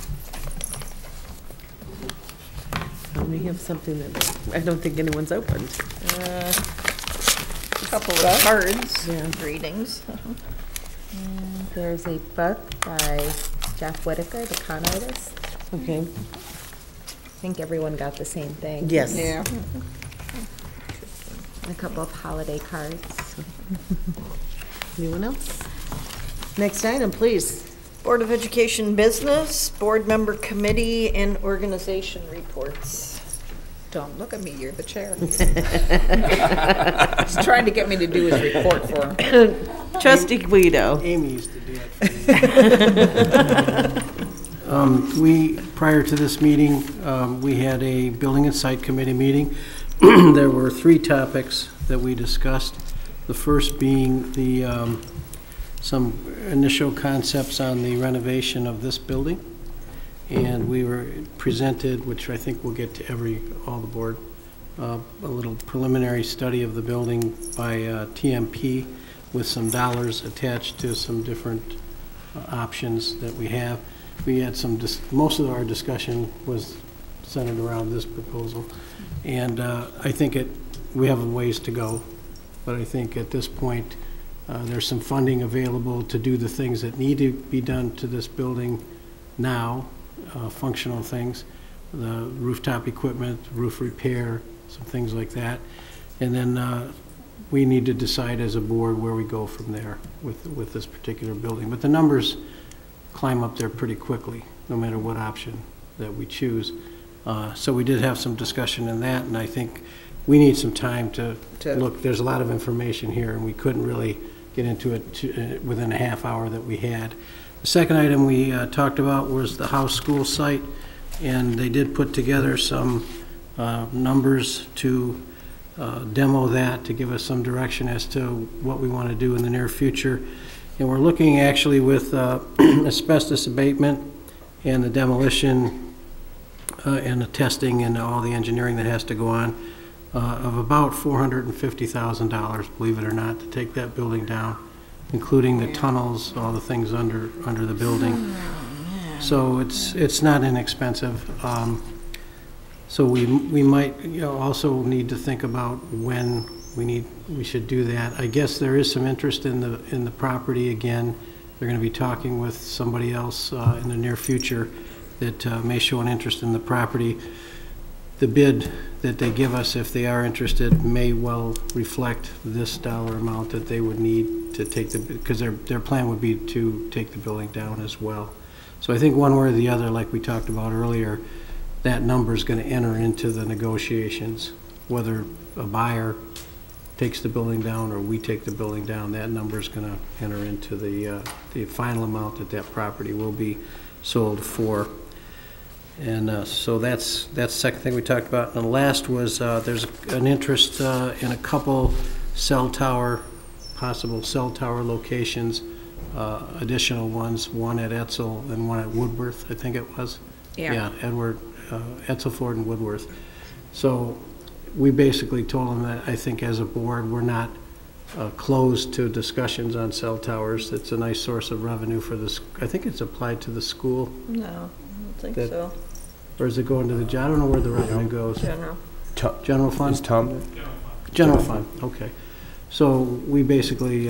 We have something that I don't think anyone's opened. A couple of cards, readings. And there's a book by Jeff Whitaker, the con artist. Okay. I think everyone got the same thing. Yes. Yeah. And a couple of holiday cards. Anyone else? Next item, please. Board of Education business, board member committee, and organization reports. Don't look at me, you're the chair. He's trying to get me to do his report for him. Trustee Guido. Amy used to do it for me. Prior to this meeting, we had a building and site committee meeting. There were 3 topics that we discussed. The first being the some initial concepts on the renovation of this building. And we were presented, which I think we'll get to all the board, a little preliminary study of the building by TMP with some dollars attached to some different options that we have. We had most of our discussion was centered around this proposal. And I think we have a ways to go, but I think at this point there's some funding available to do the things that need to be done to this building now. Functional things, the rooftop equipment, roof repair, some things like that. And then we need to decide as a board where we go from there with this particular building. But the numbers climb up there pretty quickly, no matter what option that we choose. So we did have some discussion in that, and I think we need some time to look. There's a lot of information here, and we couldn't really get into it within a half hour that we had. The second item we talked about was the house school site, and they did put together some numbers to demo that, to give us some direction as to what we want to do in the near future. And we're looking actually with asbestos abatement and the demolition and the testing and all the engineering that has to go on of about $450,000, believe it or not, to take that building down, including the tunnels, all the things under the building. So it's not inexpensive. So we might also need to think about when we should do that. I guess there is some interest in the property again. They're going to be talking with somebody else in the near future that may show an interest in the property. The bid that they give us, if they are interested, may well reflect this dollar amount that they would need to take because their plan would be to take the building down as well. So I think one way or the other, like we talked about earlier, that number is going to enter into the negotiations. Whether a buyer takes the building down or we take the building down, that number is going to enter into the final amount that property will be sold for. And so that's the second thing we talked about. And the last was there's an interest in a couple possible cell tower locations, additional ones, one at Etzel and one at Woodworth, I think it was. Yeah, Etzel Ford and Woodworth. So we basically told them that I think as a board we're not closed to discussions on cell towers. It's a nice source of revenue for this. I think it's applied to the school. No, I don't think so. Or is it going to the, I don't know where the revenue goes. General. General fund? Is Tom? General fund, okay. So we basically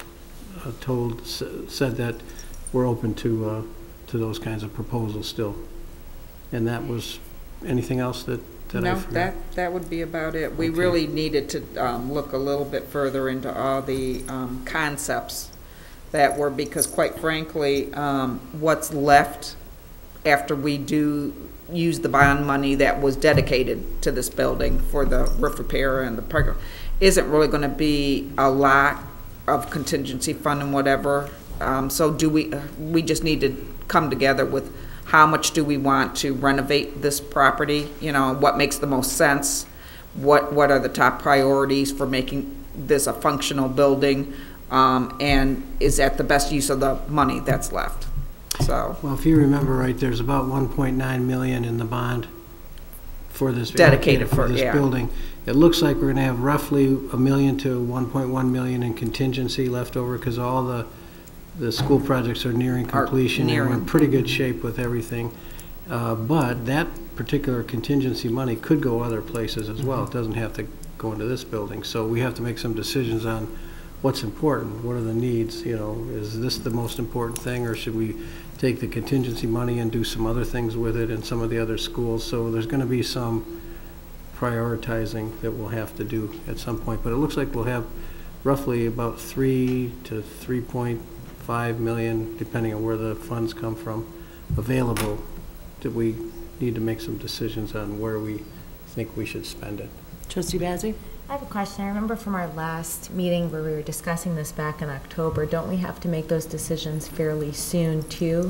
said that we're open to those kinds of proposals still. And that was, anything else that I forgot? No, that would be about it. We really needed to look a little bit further into all the concepts that were, because quite frankly, what's left after we do use the bond money that was dedicated to this building for the roof repair and the program isn't really going to be a lot of contingency fund and whatever. So do we just need to come together with how much do we want to renovate this property? You know, what makes the most sense? What are the top priorities for making this a functional building? And is that the best use of the money that's left? So, well, if you remember right, there's about $1.9 million in the bond for this dedicated for this building, It looks like we're going to have roughly $1 million to $1.1 million in contingency left over because all the school projects are nearing completion and we're in pretty good shape with everything. But that particular contingency money could go other places as well. It doesn't have to go into this building. So we have to make some decisions on what's important, what are the needs, you know, is this the most important thing, or should we take the contingency money and do some other things with it in some of the other schools? So there's going to be some prioritizing that we'll have to do at some point. But it looks like we'll have roughly about 3 to 3.5 million, depending on where the funds come from, available that we need to make some decisions on where we think we should spend it. Trustee Bazey? I have a question. I remember from our last meeting where we were discussing this back in October, don't we have to make those decisions fairly soon too?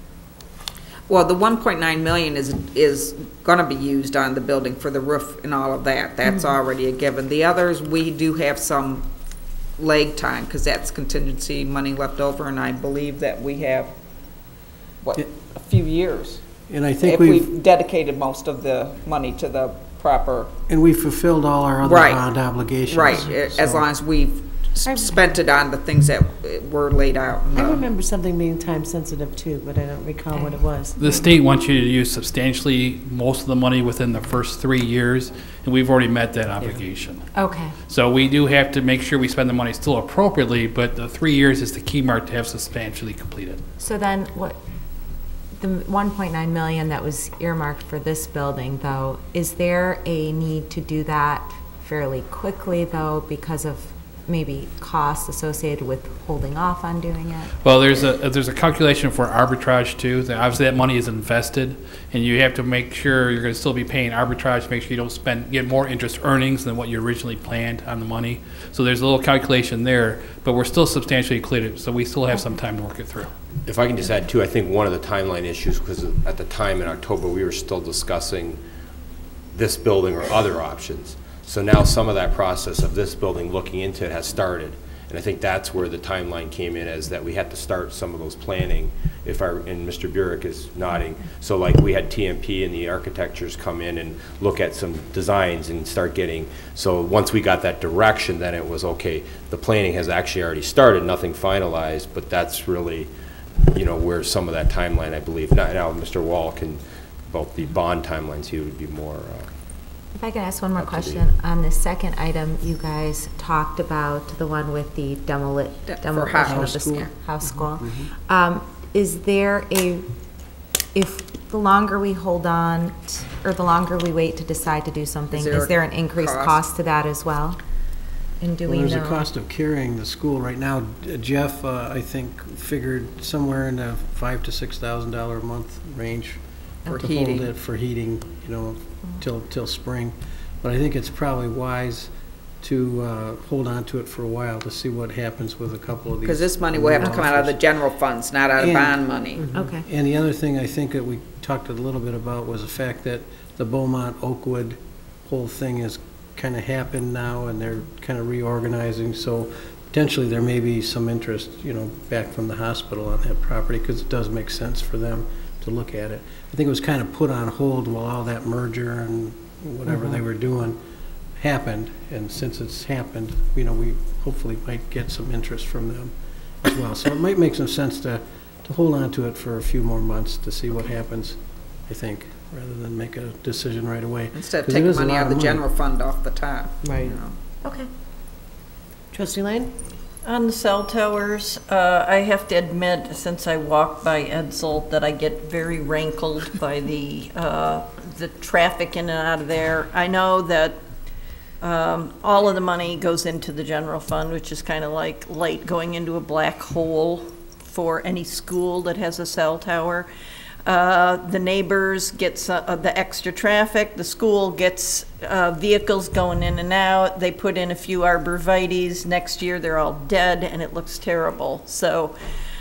Well, the 1.9 million is going to be used on the building for the roof and all of that. That's already a given. The others, we do have some lag time because that's contingency money left over, and I believe that we have, what, a few years. And I think if we've dedicated most of the money to the proper. And we fulfilled all our other bond obligations. Right, so. as long as we've spent it on the things that were laid out. I remember something being time sensitive too, but I don't recall what it was. The state wants you to use substantially most of the money within the first 3 years, and we've already met that obligation. Okay. So we do have to make sure we spend the money still appropriately, but the 3 years is the key mark to have substantially completed. So then what, the 1.9 million that was earmarked for this building though, is there a need to do that fairly quickly though because of maybe costs associated with holding off on doing it? Well, there's a calculation for arbitrage too. Obviously, that money is invested, and you have to make sure you're going to still be paying arbitrage to make sure you don't get more interest earnings than what you originally planned on the money. So there's a little calculation there, but we're still substantially completed, so we still have some time to work it through. If I can just add too, I think one of the timeline issues, because at the time in October we were still discussing this building or other options. So now some of that process of this building looking into it has started. And I think that's where the timeline came in, is that we had to start some of those planning, and Mr. Burek is nodding. So like we had TMP and the architectures come in and look at some designs and start getting, so once we got that direction, then it was okay, the planning has actually already started, nothing finalized, but that's really, you know, where some of that timeline, I believe. Now Mr. Wall can, about the bond timelines, he would be more If I could ask one more question on the second item, you guys talked about the one with the demolition of the house school. Is there if the longer we hold on, or the longer we wait to decide to do something, is there an increased cost to that as well? And do we know? There's a cost of carrying the school right now. Jeff, I think, figured somewhere in the $5,000 to $6,000 a month range for to heating. hold it for heating, you know, till spring. But I think it's probably wise to hold on to it for a while to see what happens with a couple of these. Because this money will have to come out of the general funds, not out of bond money. Okay. And the other thing I think that we talked a little bit about was the fact that the Beaumont Oakwood whole thing has kind of happened now, and they're kind of reorganizing. So potentially there may be some interest, you know, back from the hospital on that property, because it does make sense for them to look at it. I think it was kind of put on hold while all that merger and whatever they were doing happened, and since it's happened, you know, we hopefully might get some interest from them as well. So it might make some sense to hold on to it for a few more months to see what happens, I think, rather than make a decision right away. Instead of taking money out of the general fund off the top. Right. You know. Okay. Trustee Lane? On the cell towers, I have to admit, since I walk by Edsel, that I get very rankled by the traffic in and out of there. I know that all of the money goes into the general fund, which is kind of like light going into a black hole for any school that has a cell tower. The neighbors gets the extra traffic. The school gets vehicles going in and out. They put in a few arborvitaes. Next year they're all dead and it looks terrible. So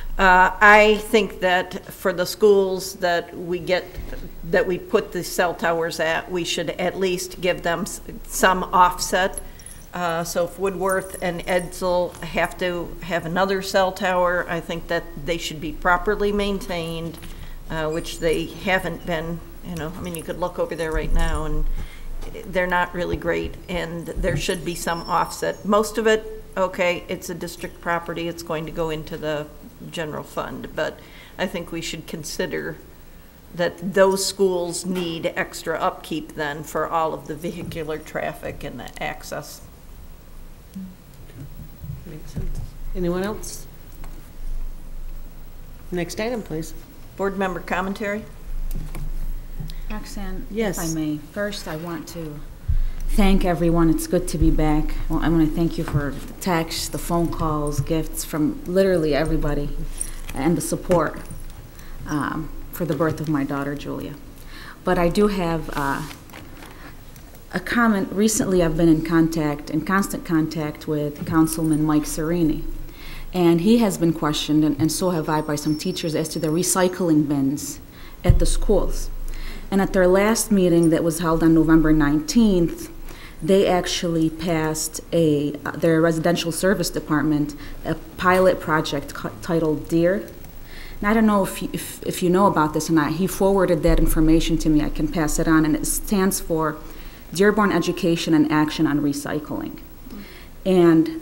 I think that for the schools that we put the cell towers at, we should at least give them some offset. So if Woodworth and Edsel have to have another cell tower, I think that they should be properly maintained. Which they haven't been, you know. I mean, you could look over there right now, and they're not really great, and there should be some offset. Most of it, okay, it's a district property, it's going to go into the general fund, but I think we should consider that those schools need extra upkeep then for all of the vehicular traffic and the access. Makes sense. Anyone else? Next item, please. Board member commentary? Roxanne, yes. if I may, first I want to thank everyone. It's good to be back. Well, I want to thank you for the texts, the phone calls, gifts from literally everybody, and the support for the birth of my daughter, Julia. But I do have a comment. Recently, I've been in constant contact with Councilman Mike Serini, and he has been questioned, and so have I, by some teachers as to the recycling bins at the schools. And at their last meeting that was held on November 19th, they actually passed their residential service department a pilot project titled DEAR. And I don't know if you know about this or not. He forwarded that information to me. I can pass it on, and it stands for Dearborn Education and Action on Recycling. And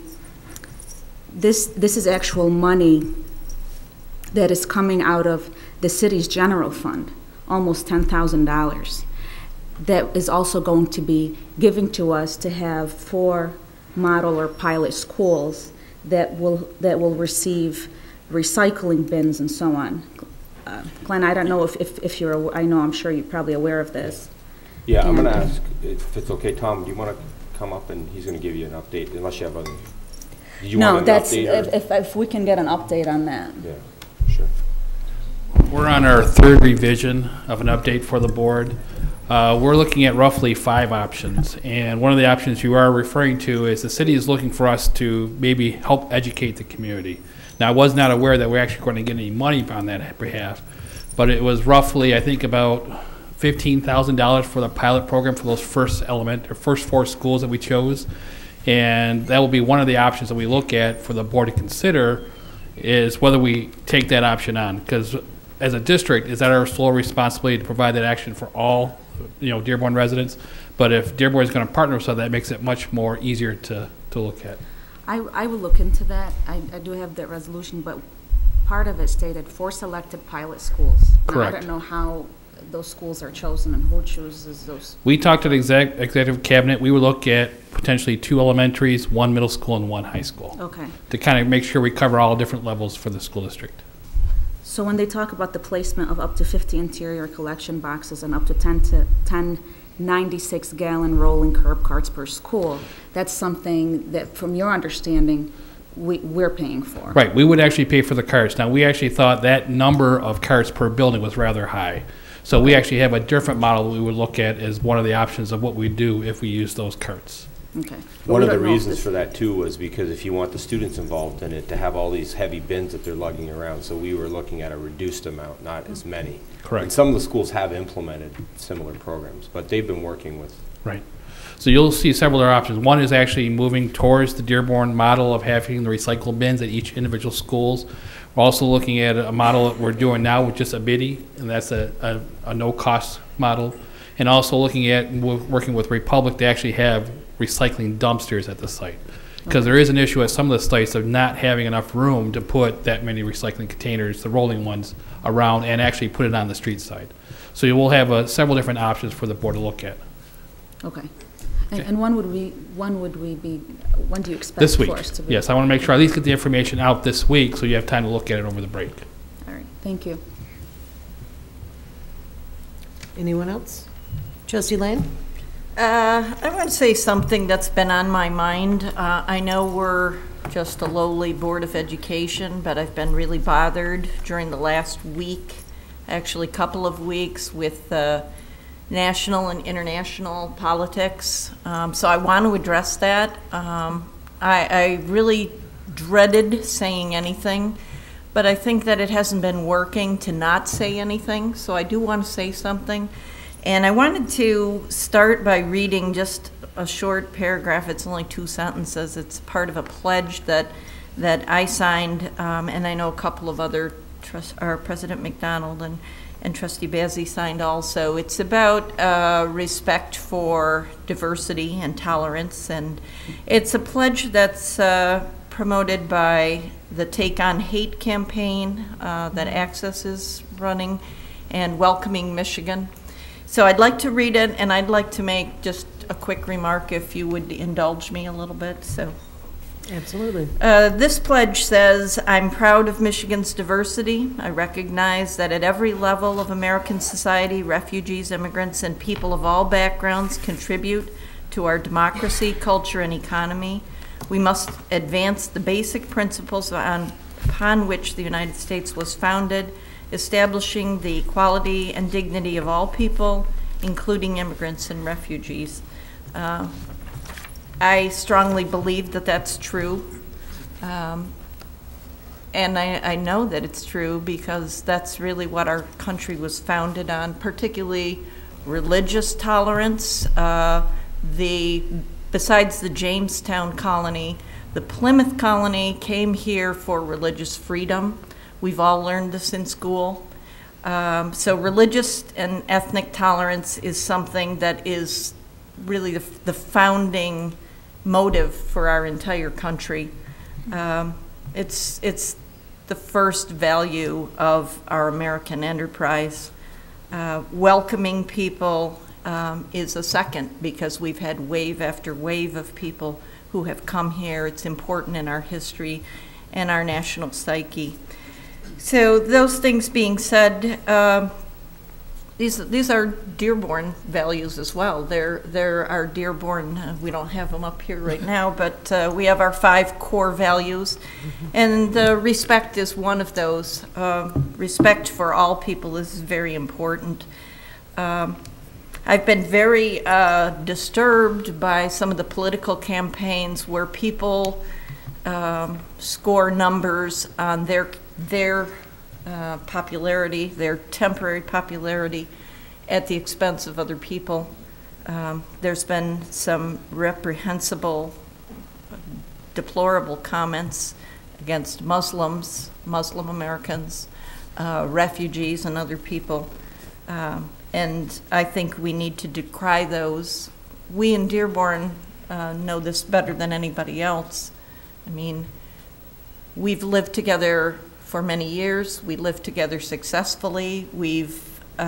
this is actual money that is coming out of the city's general fund, almost $10,000. That is also going to be given to us to have 4 model or pilot schools that will receive recycling bins and so on. Glenn, I don't know if you're, I'm sure you're probably aware of this. Yeah, I'm going to ask if it's okay, Tom, do you want to come up and he's going to give you an update, unless you have other. No, that's, if we can get an update on that. Yeah, sure. We're on our 3rd revision of an update for the board. We're looking at roughly 5 options, and one of the options you are referring to is the city is looking for us to maybe help educate the community. Now, I was not aware that we're actually going to get any money on that behalf, but it was roughly, I think, about $15,000 for the pilot program for those first 4 schools that we chose, and that will be one of the options that we look at for the board to consider, is whether we take that option on, because as a district, is that our sole responsibility to provide that action for all, Dearborn residents? But if Dearborn is going to partner with us, that makes it much more easier to look at. I will look into that. I do have that resolution, but part of it stated 4 selected pilot schools. Correct. Now, I don't know how those schools are chosen and who chooses those. We talked to the executive cabinet. We would look at potentially 2 elementaries, 1 middle school, and 1 high school. Okay. To kind of make sure we cover all different levels for the school district. So when they talk about the placement of up to 50 interior collection boxes and up to 10 96-gallon rolling curb carts per school, that's something that, from your understanding, we're paying for. Right. We would actually pay for the carts. Now, we actually thought that number of carts per building was rather high. So we actually have a different model that we would look at as one of the options of what we do if we use those carts. Okay. One of the reasons for that too was because if you want the students involved in it, to have all these heavy bins that they're lugging around, so we were looking at a reduced amount, not as many. Correct. And some of the schools have implemented similar programs, but they've been working with. Right. So you'll see several other options. One is actually moving towards the Dearborn model of having the recycle bins at each individual schools. We're also looking at a model that we're doing now with just a biddy, and that's a no-cost model. And also looking at working with Republic to actually have recycling dumpsters at the site. Because there is an issue at some of the sites of not having enough room to put that many recycling containers, the rolling ones, around and actually put it on the street side. So you will have several different options for the board to look at. Okay. And when do you expect this week? For us to be? Yes, I want to make sure I at least get the information out this week so you have time to look at it over the break. All right, thank you. Anyone else? Trustee Lane? I want to say something that's been on my mind. I know we're just a lowly Board of Education, but I've been really bothered during the last week, actually couple of weeks, with national and international politics. So I want to address that. I really dreaded saying anything, but I think that it hasn't been working to not say anything, so I do want to say something. And I wanted to start by reading just a short paragraph. It's only 2 sentences. It's part of a pledge that I signed, and I know a couple of other President McDonald, and Trustee Bazey signed also. It's about respect for diversity and tolerance, and it's a pledge that's promoted by the Take on Hate campaign that Access is running, and Welcoming Michigan. So I'd like to read it, and I'd like to make just a quick remark if you would indulge me a little bit. So, absolutely. This pledge says, I'm proud of Michigan's diversity. I recognize that at every level of American society, refugees, immigrants, and people of all backgrounds contribute to our democracy, culture, and economy. We must advance the basic principles upon which the United States was founded, establishing the equality and dignity of all people, including immigrants and refugees. I strongly believe that that's true. And I know that it's true because that's really what our country was founded on, particularly religious tolerance. Besides the Jamestown colony, the Plymouth colony came here for religious freedom. We've all learned this in school. So religious and ethnic tolerance is something that is really the founding motive for our entire country. It's the first value of our American enterprise. Welcoming people is a second, because we've had wave after wave of people who have come here. It's important in our history and our national psyche. So those things being said, these are Dearborn values as well. They're our Dearborn, we don't have them up here right now, but we have our 5 core values, and respect is one of those. Respect for all people is very important. I've been very disturbed by some of the political campaigns where people score numbers on their popularity, their temporary popularity, at the expense of other people. There's been some reprehensible, deplorable comments against Muslims, Muslim Americans, refugees, and other people. And I think we need to decry those. We in Dearborn know this better than anybody else. I mean, we've lived together for many years. We lived together successfully. We've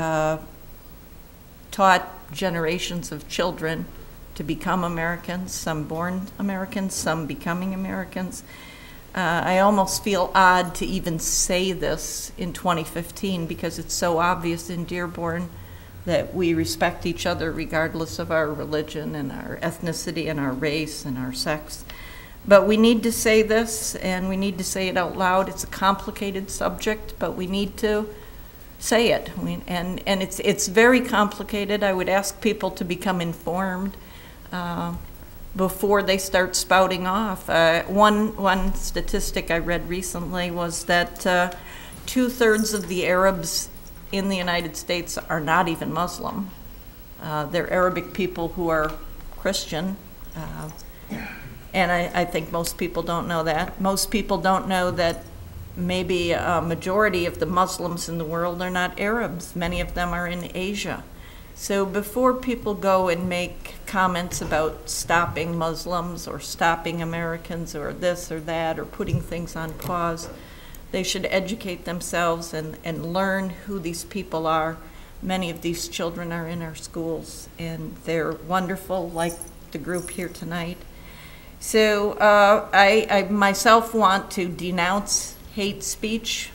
taught generations of children to become Americans, some born Americans, some becoming Americans. I almost feel odd to even say this in 2015 because it's so obvious in Dearborn that we respect each other regardless of our religion and our ethnicity and our race and our sex. But we need to say this, and we need to say it out loud. It's a complicated subject, but we need to say it. And it's very complicated. I would ask people to become informed before they start spouting off. One statistic I read recently was that 2/3 of the Arabs in the United States are not even Muslim. They're Arabic people who are Christian. And I think most people don't know that. Most people don't know that maybe a majority of the Muslims in the world are not Arabs. Many of them are in Asia. So before people go and make comments about stopping Muslims or stopping Americans or this or that or putting things on pause, they should educate themselves and learn who these people are. Many of these children are in our schools, and they're wonderful, like the group here tonight. So I myself want to denounce hate speech.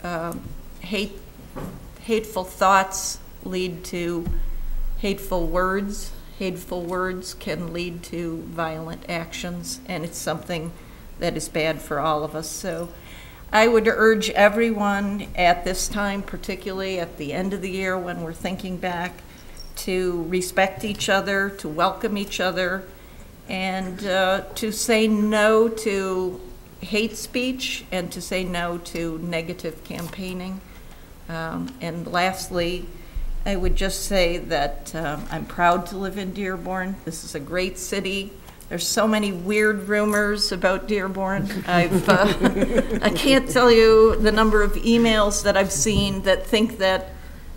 Hateful thoughts lead to hateful words. Hateful words can lead to violent actions, and it's something that is bad for all of us. So I would urge everyone at this time, particularly at the end of the year when we're thinking back, to respect each other, to welcome each other, and to say no to hate speech and to say no to negative campaigning. And lastly, I would just say that I'm proud to live in Dearborn. This is a great city. There's so many weird rumors about Dearborn. I can't tell you the number of emails that I've seen that think that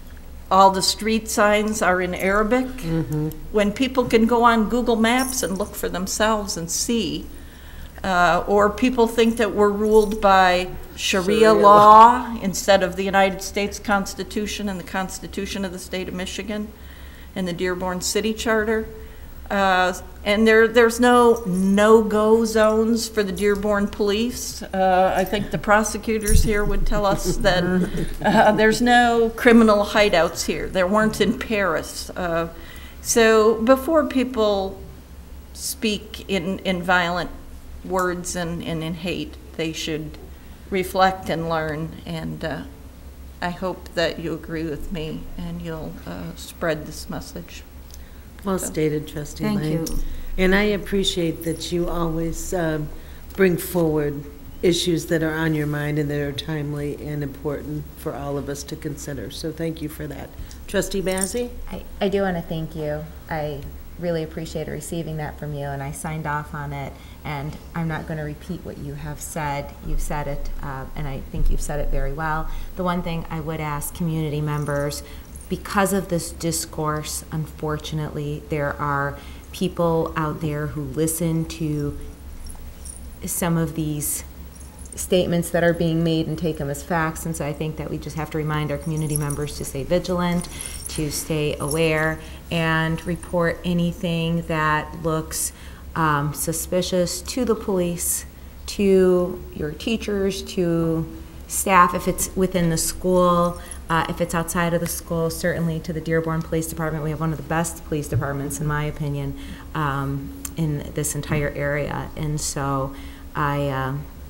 all the street signs are in Arabic, when people can go on Google Maps and look for themselves and see. Or people think that we're ruled by Sharia law instead of the United States Constitution and the Constitution of the State of Michigan and the Dearborn City Charter. And there's no no-go zones for the Dearborn police. I think the prosecutors here would tell us that there's no criminal hideouts here. There weren't in Paris. So before people speak in violent words and in hate, they should reflect and learn. And I hope that you agree with me and you'll spread this message. Well stated, Trustee Lane. Thank you. And I appreciate that you always bring forward issues that are on your mind and that are timely and important for all of us to consider. So thank you for that. Trustee Bazzi? I do want to thank you. I really appreciate receiving that from you, and I signed off on it. And I'm not going to repeat what you have said. You've said it, and I think you've said it very well. The one thing I would ask community members, because of this discourse, unfortunately, there are people out there who listen to some of these statements that are being made and take them as facts. And so I think that we just have to remind our community members to stay vigilant, to stay aware, and report anything that looks suspicious to the police, to your teachers, to staff if it's within the school. If it's outside of the school, certainly to the Dearborn Police Department. We have one of the best police departments, in my opinion, in this entire area. And so I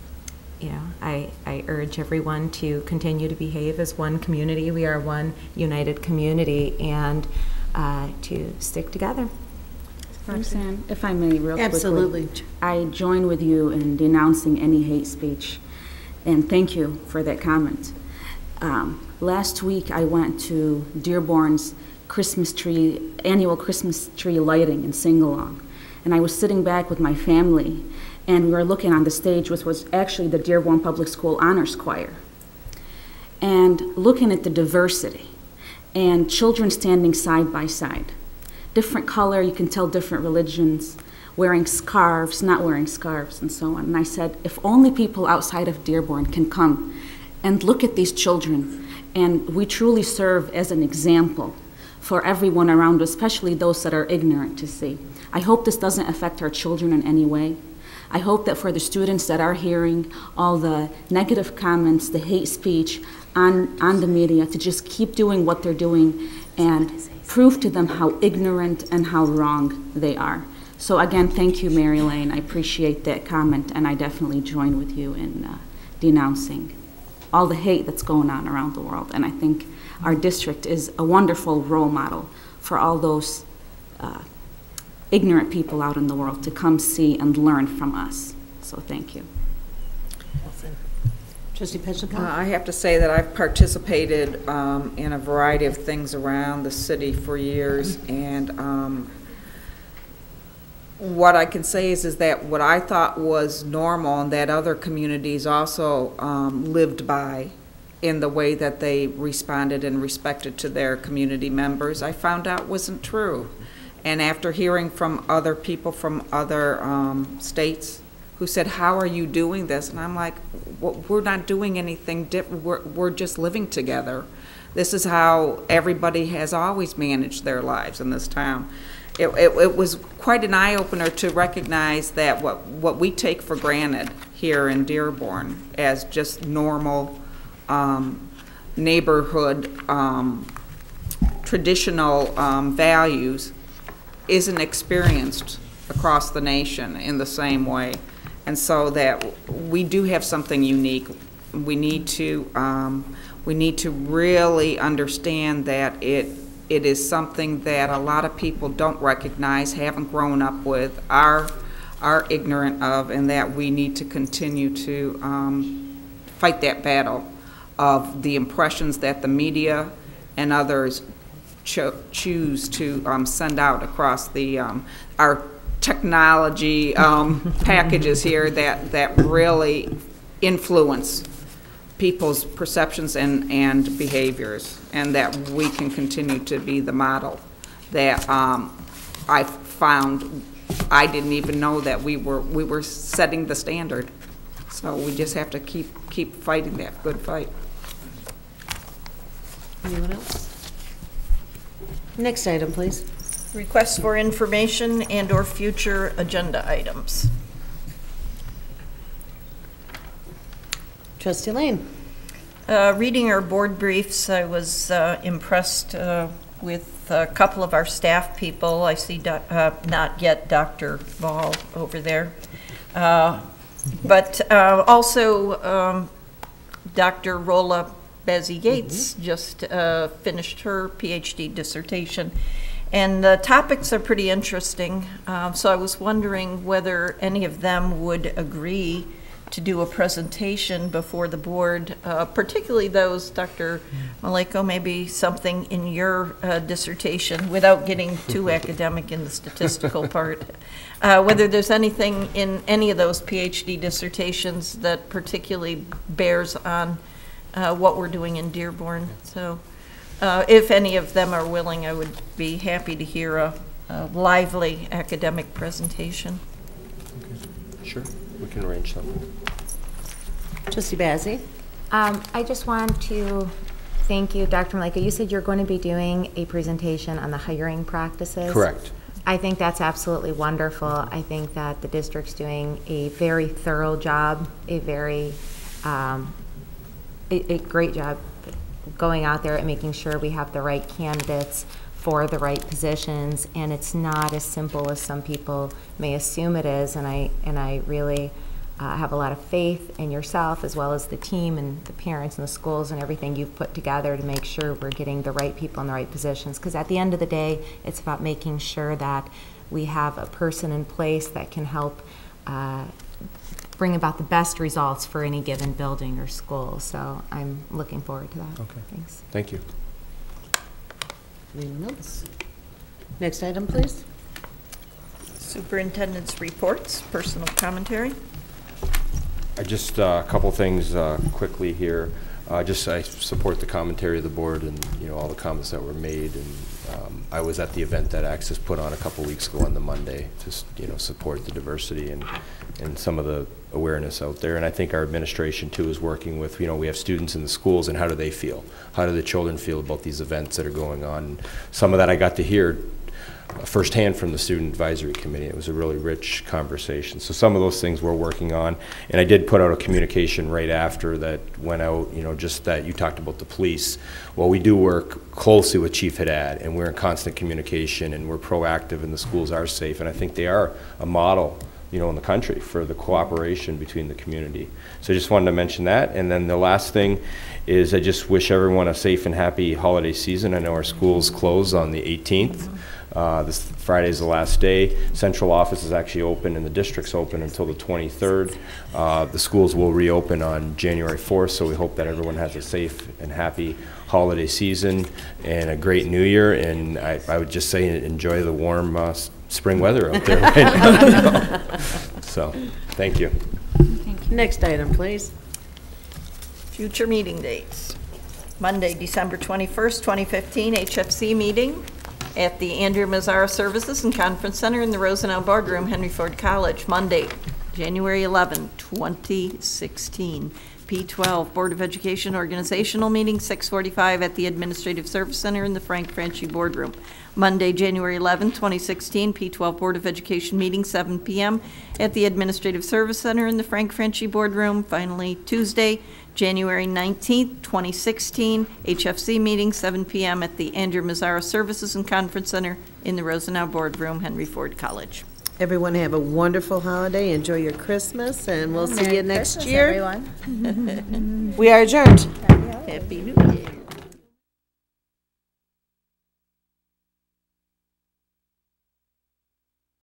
urge everyone to continue to behave as one community. We are one united community, and to stick together. Roxanne, if I may, real quickly. Absolutely. I join with you in denouncing any hate speech, and thank you for that comment. Last week, I went to Dearborn's annual Christmas tree lighting and sing-along, and I was sitting back with my family, and we were looking on the stage, which was actually the Dearborn Public School Honors Choir, and looking at the diversity, and children standing side by side. Different color, you can tell different religions, wearing scarves, not wearing scarves, and so on. And I said, if only people outside of Dearborn can come and look at these children, and we truly serve as an example for everyone around us, especially those that are ignorant, to see. I hope this doesn't affect our children in any way. I hope that for the students that are hearing all the negative comments, the hate speech on the media, to just keep doing what they're doing and prove to them how ignorant and how wrong they are. So again, thank you, Mary Lane. I appreciate that comment, and I definitely join with you in denouncing all the hate that's going on around the world. And I think our district is a wonderful role model for all those ignorant people out in the world to come see and learn from us. So thank you. Trustee Peschel? I have to say that I've participated in a variety of things around the city for years, and what I can say is that what I thought was normal and that other communities also lived by in the way that they responded and respected to their community members, I found out wasn't true. And after hearing from other people from other states who said, how are you doing this? And I'm like, well, we're not doing anything different. We're just living together. This is how everybody has always managed their lives in this town. It was quite an eye-opener to recognize that what we take for granted here in Dearborn as just normal neighborhood traditional values isn't experienced across the nation in the same way. And so that we do have something unique. We need to really understand that it is something that a lot of people don't recognize, haven't grown up with, are ignorant of, and that we need to continue to fight that battle of the impressions that the media and others choose to send out across the our technology packages here that really influence people's perceptions and behaviors. and that we can continue to be the model that I found. I didn't even know that we were setting the standard. So we just have to keep fighting that good fight. Anyone else? Next item, please. Requests for information and/or future agenda items. Trustee Lane. Reading our board briefs, I was impressed with a couple of our staff people. I see not yet Dr. Ball over there, but also Dr. Rolla Bezzy Gates just finished her PhD dissertation. And the topics are pretty interesting, so I was wondering whether any of them would agree to do a presentation before the board, particularly those, Dr. Maleyko, maybe something in your dissertation, without getting too academic in the statistical part, whether there's anything in any of those PhD dissertations that particularly bears on what we're doing in Dearborn. So if any of them are willing, I would be happy to hear a lively academic presentation. Okay. Sure, we can arrange something. Trustee Bazey. I just want to thank you, Dr. Maleyko. You said you're going to be doing a presentation on the hiring practices. Correct. I think that's absolutely wonderful. I think that the district's doing a very thorough job, a very a great job going out there and making sure we have the right candidates for the right positions, and it's not as simple as some people may assume it is, and I really have a lot of faith in yourself as well as the team and the parents and the schools and everything you've put together to make sure we're getting the right people in the right positions, because at the end of the day it's about making sure that we have a person in place that can help bring about the best results for any given building or school. So I'm looking forward to that. Okay. Thanks. Thank you. Anyone else? Next item, please. Superintendent's reports, personal commentary. Just a couple things quickly here. I support the commentary of the board and all the comments that were made. And I was at the event that Access put on a couple weeks ago on the Monday to support the diversity and some of the awareness out there. And I think our administration too is working with, we have students in the schools, and how do they feel? How do the children feel about these events that are going on? And some of that I got to hear firsthand from the Student Advisory Committee. It was a really rich conversation. So some of those things we're working on. And I did put out a communication right after that went out, just that you talked about the police. Well, we do work closely with Chief Haddad, and we're in constant communication, and we're proactive, and the schools are safe. And I think they are a model, in the country for the cooperation between the community. So I just wanted to mention that. And then the last thing is I just wish everyone a safe and happy holiday season. I know our schools close on the 18th. This Friday is the last day. Central office is actually open and the district's open until the 23rd. The schools will reopen on January 4th, so we hope that everyone has a safe and happy holiday season and a great new year. And I would just say enjoy the warm spring weather out there right now. So, thank you. Thank you. Next item, please. Future meeting dates. Monday, December 21st, 2015, HFC meeting at the Andrea Mazzara Services and Conference Center in the Rosenau Boardroom, Henry Ford College. Monday, January 11, 2016. P12, Board of Education Organizational Meeting, 6:45 at the Administrative Service Center in the Frank Franchi Boardroom. Monday, January 11, 2016, P12 Board of Education Meeting, 7 p.m. at the Administrative Service Center in the Frank Franchi Boardroom. Finally, Tuesday, January 19th, 2016, HFC Meeting, 7 p.m. at the Andrea Mazzara Services and Conference Center in the Rosenau Boardroom, Henry Ford College. Everyone have a wonderful holiday. Enjoy your Christmas, and we'll see you next Christmas, year. Everyone. We are adjourned. Happy New Year.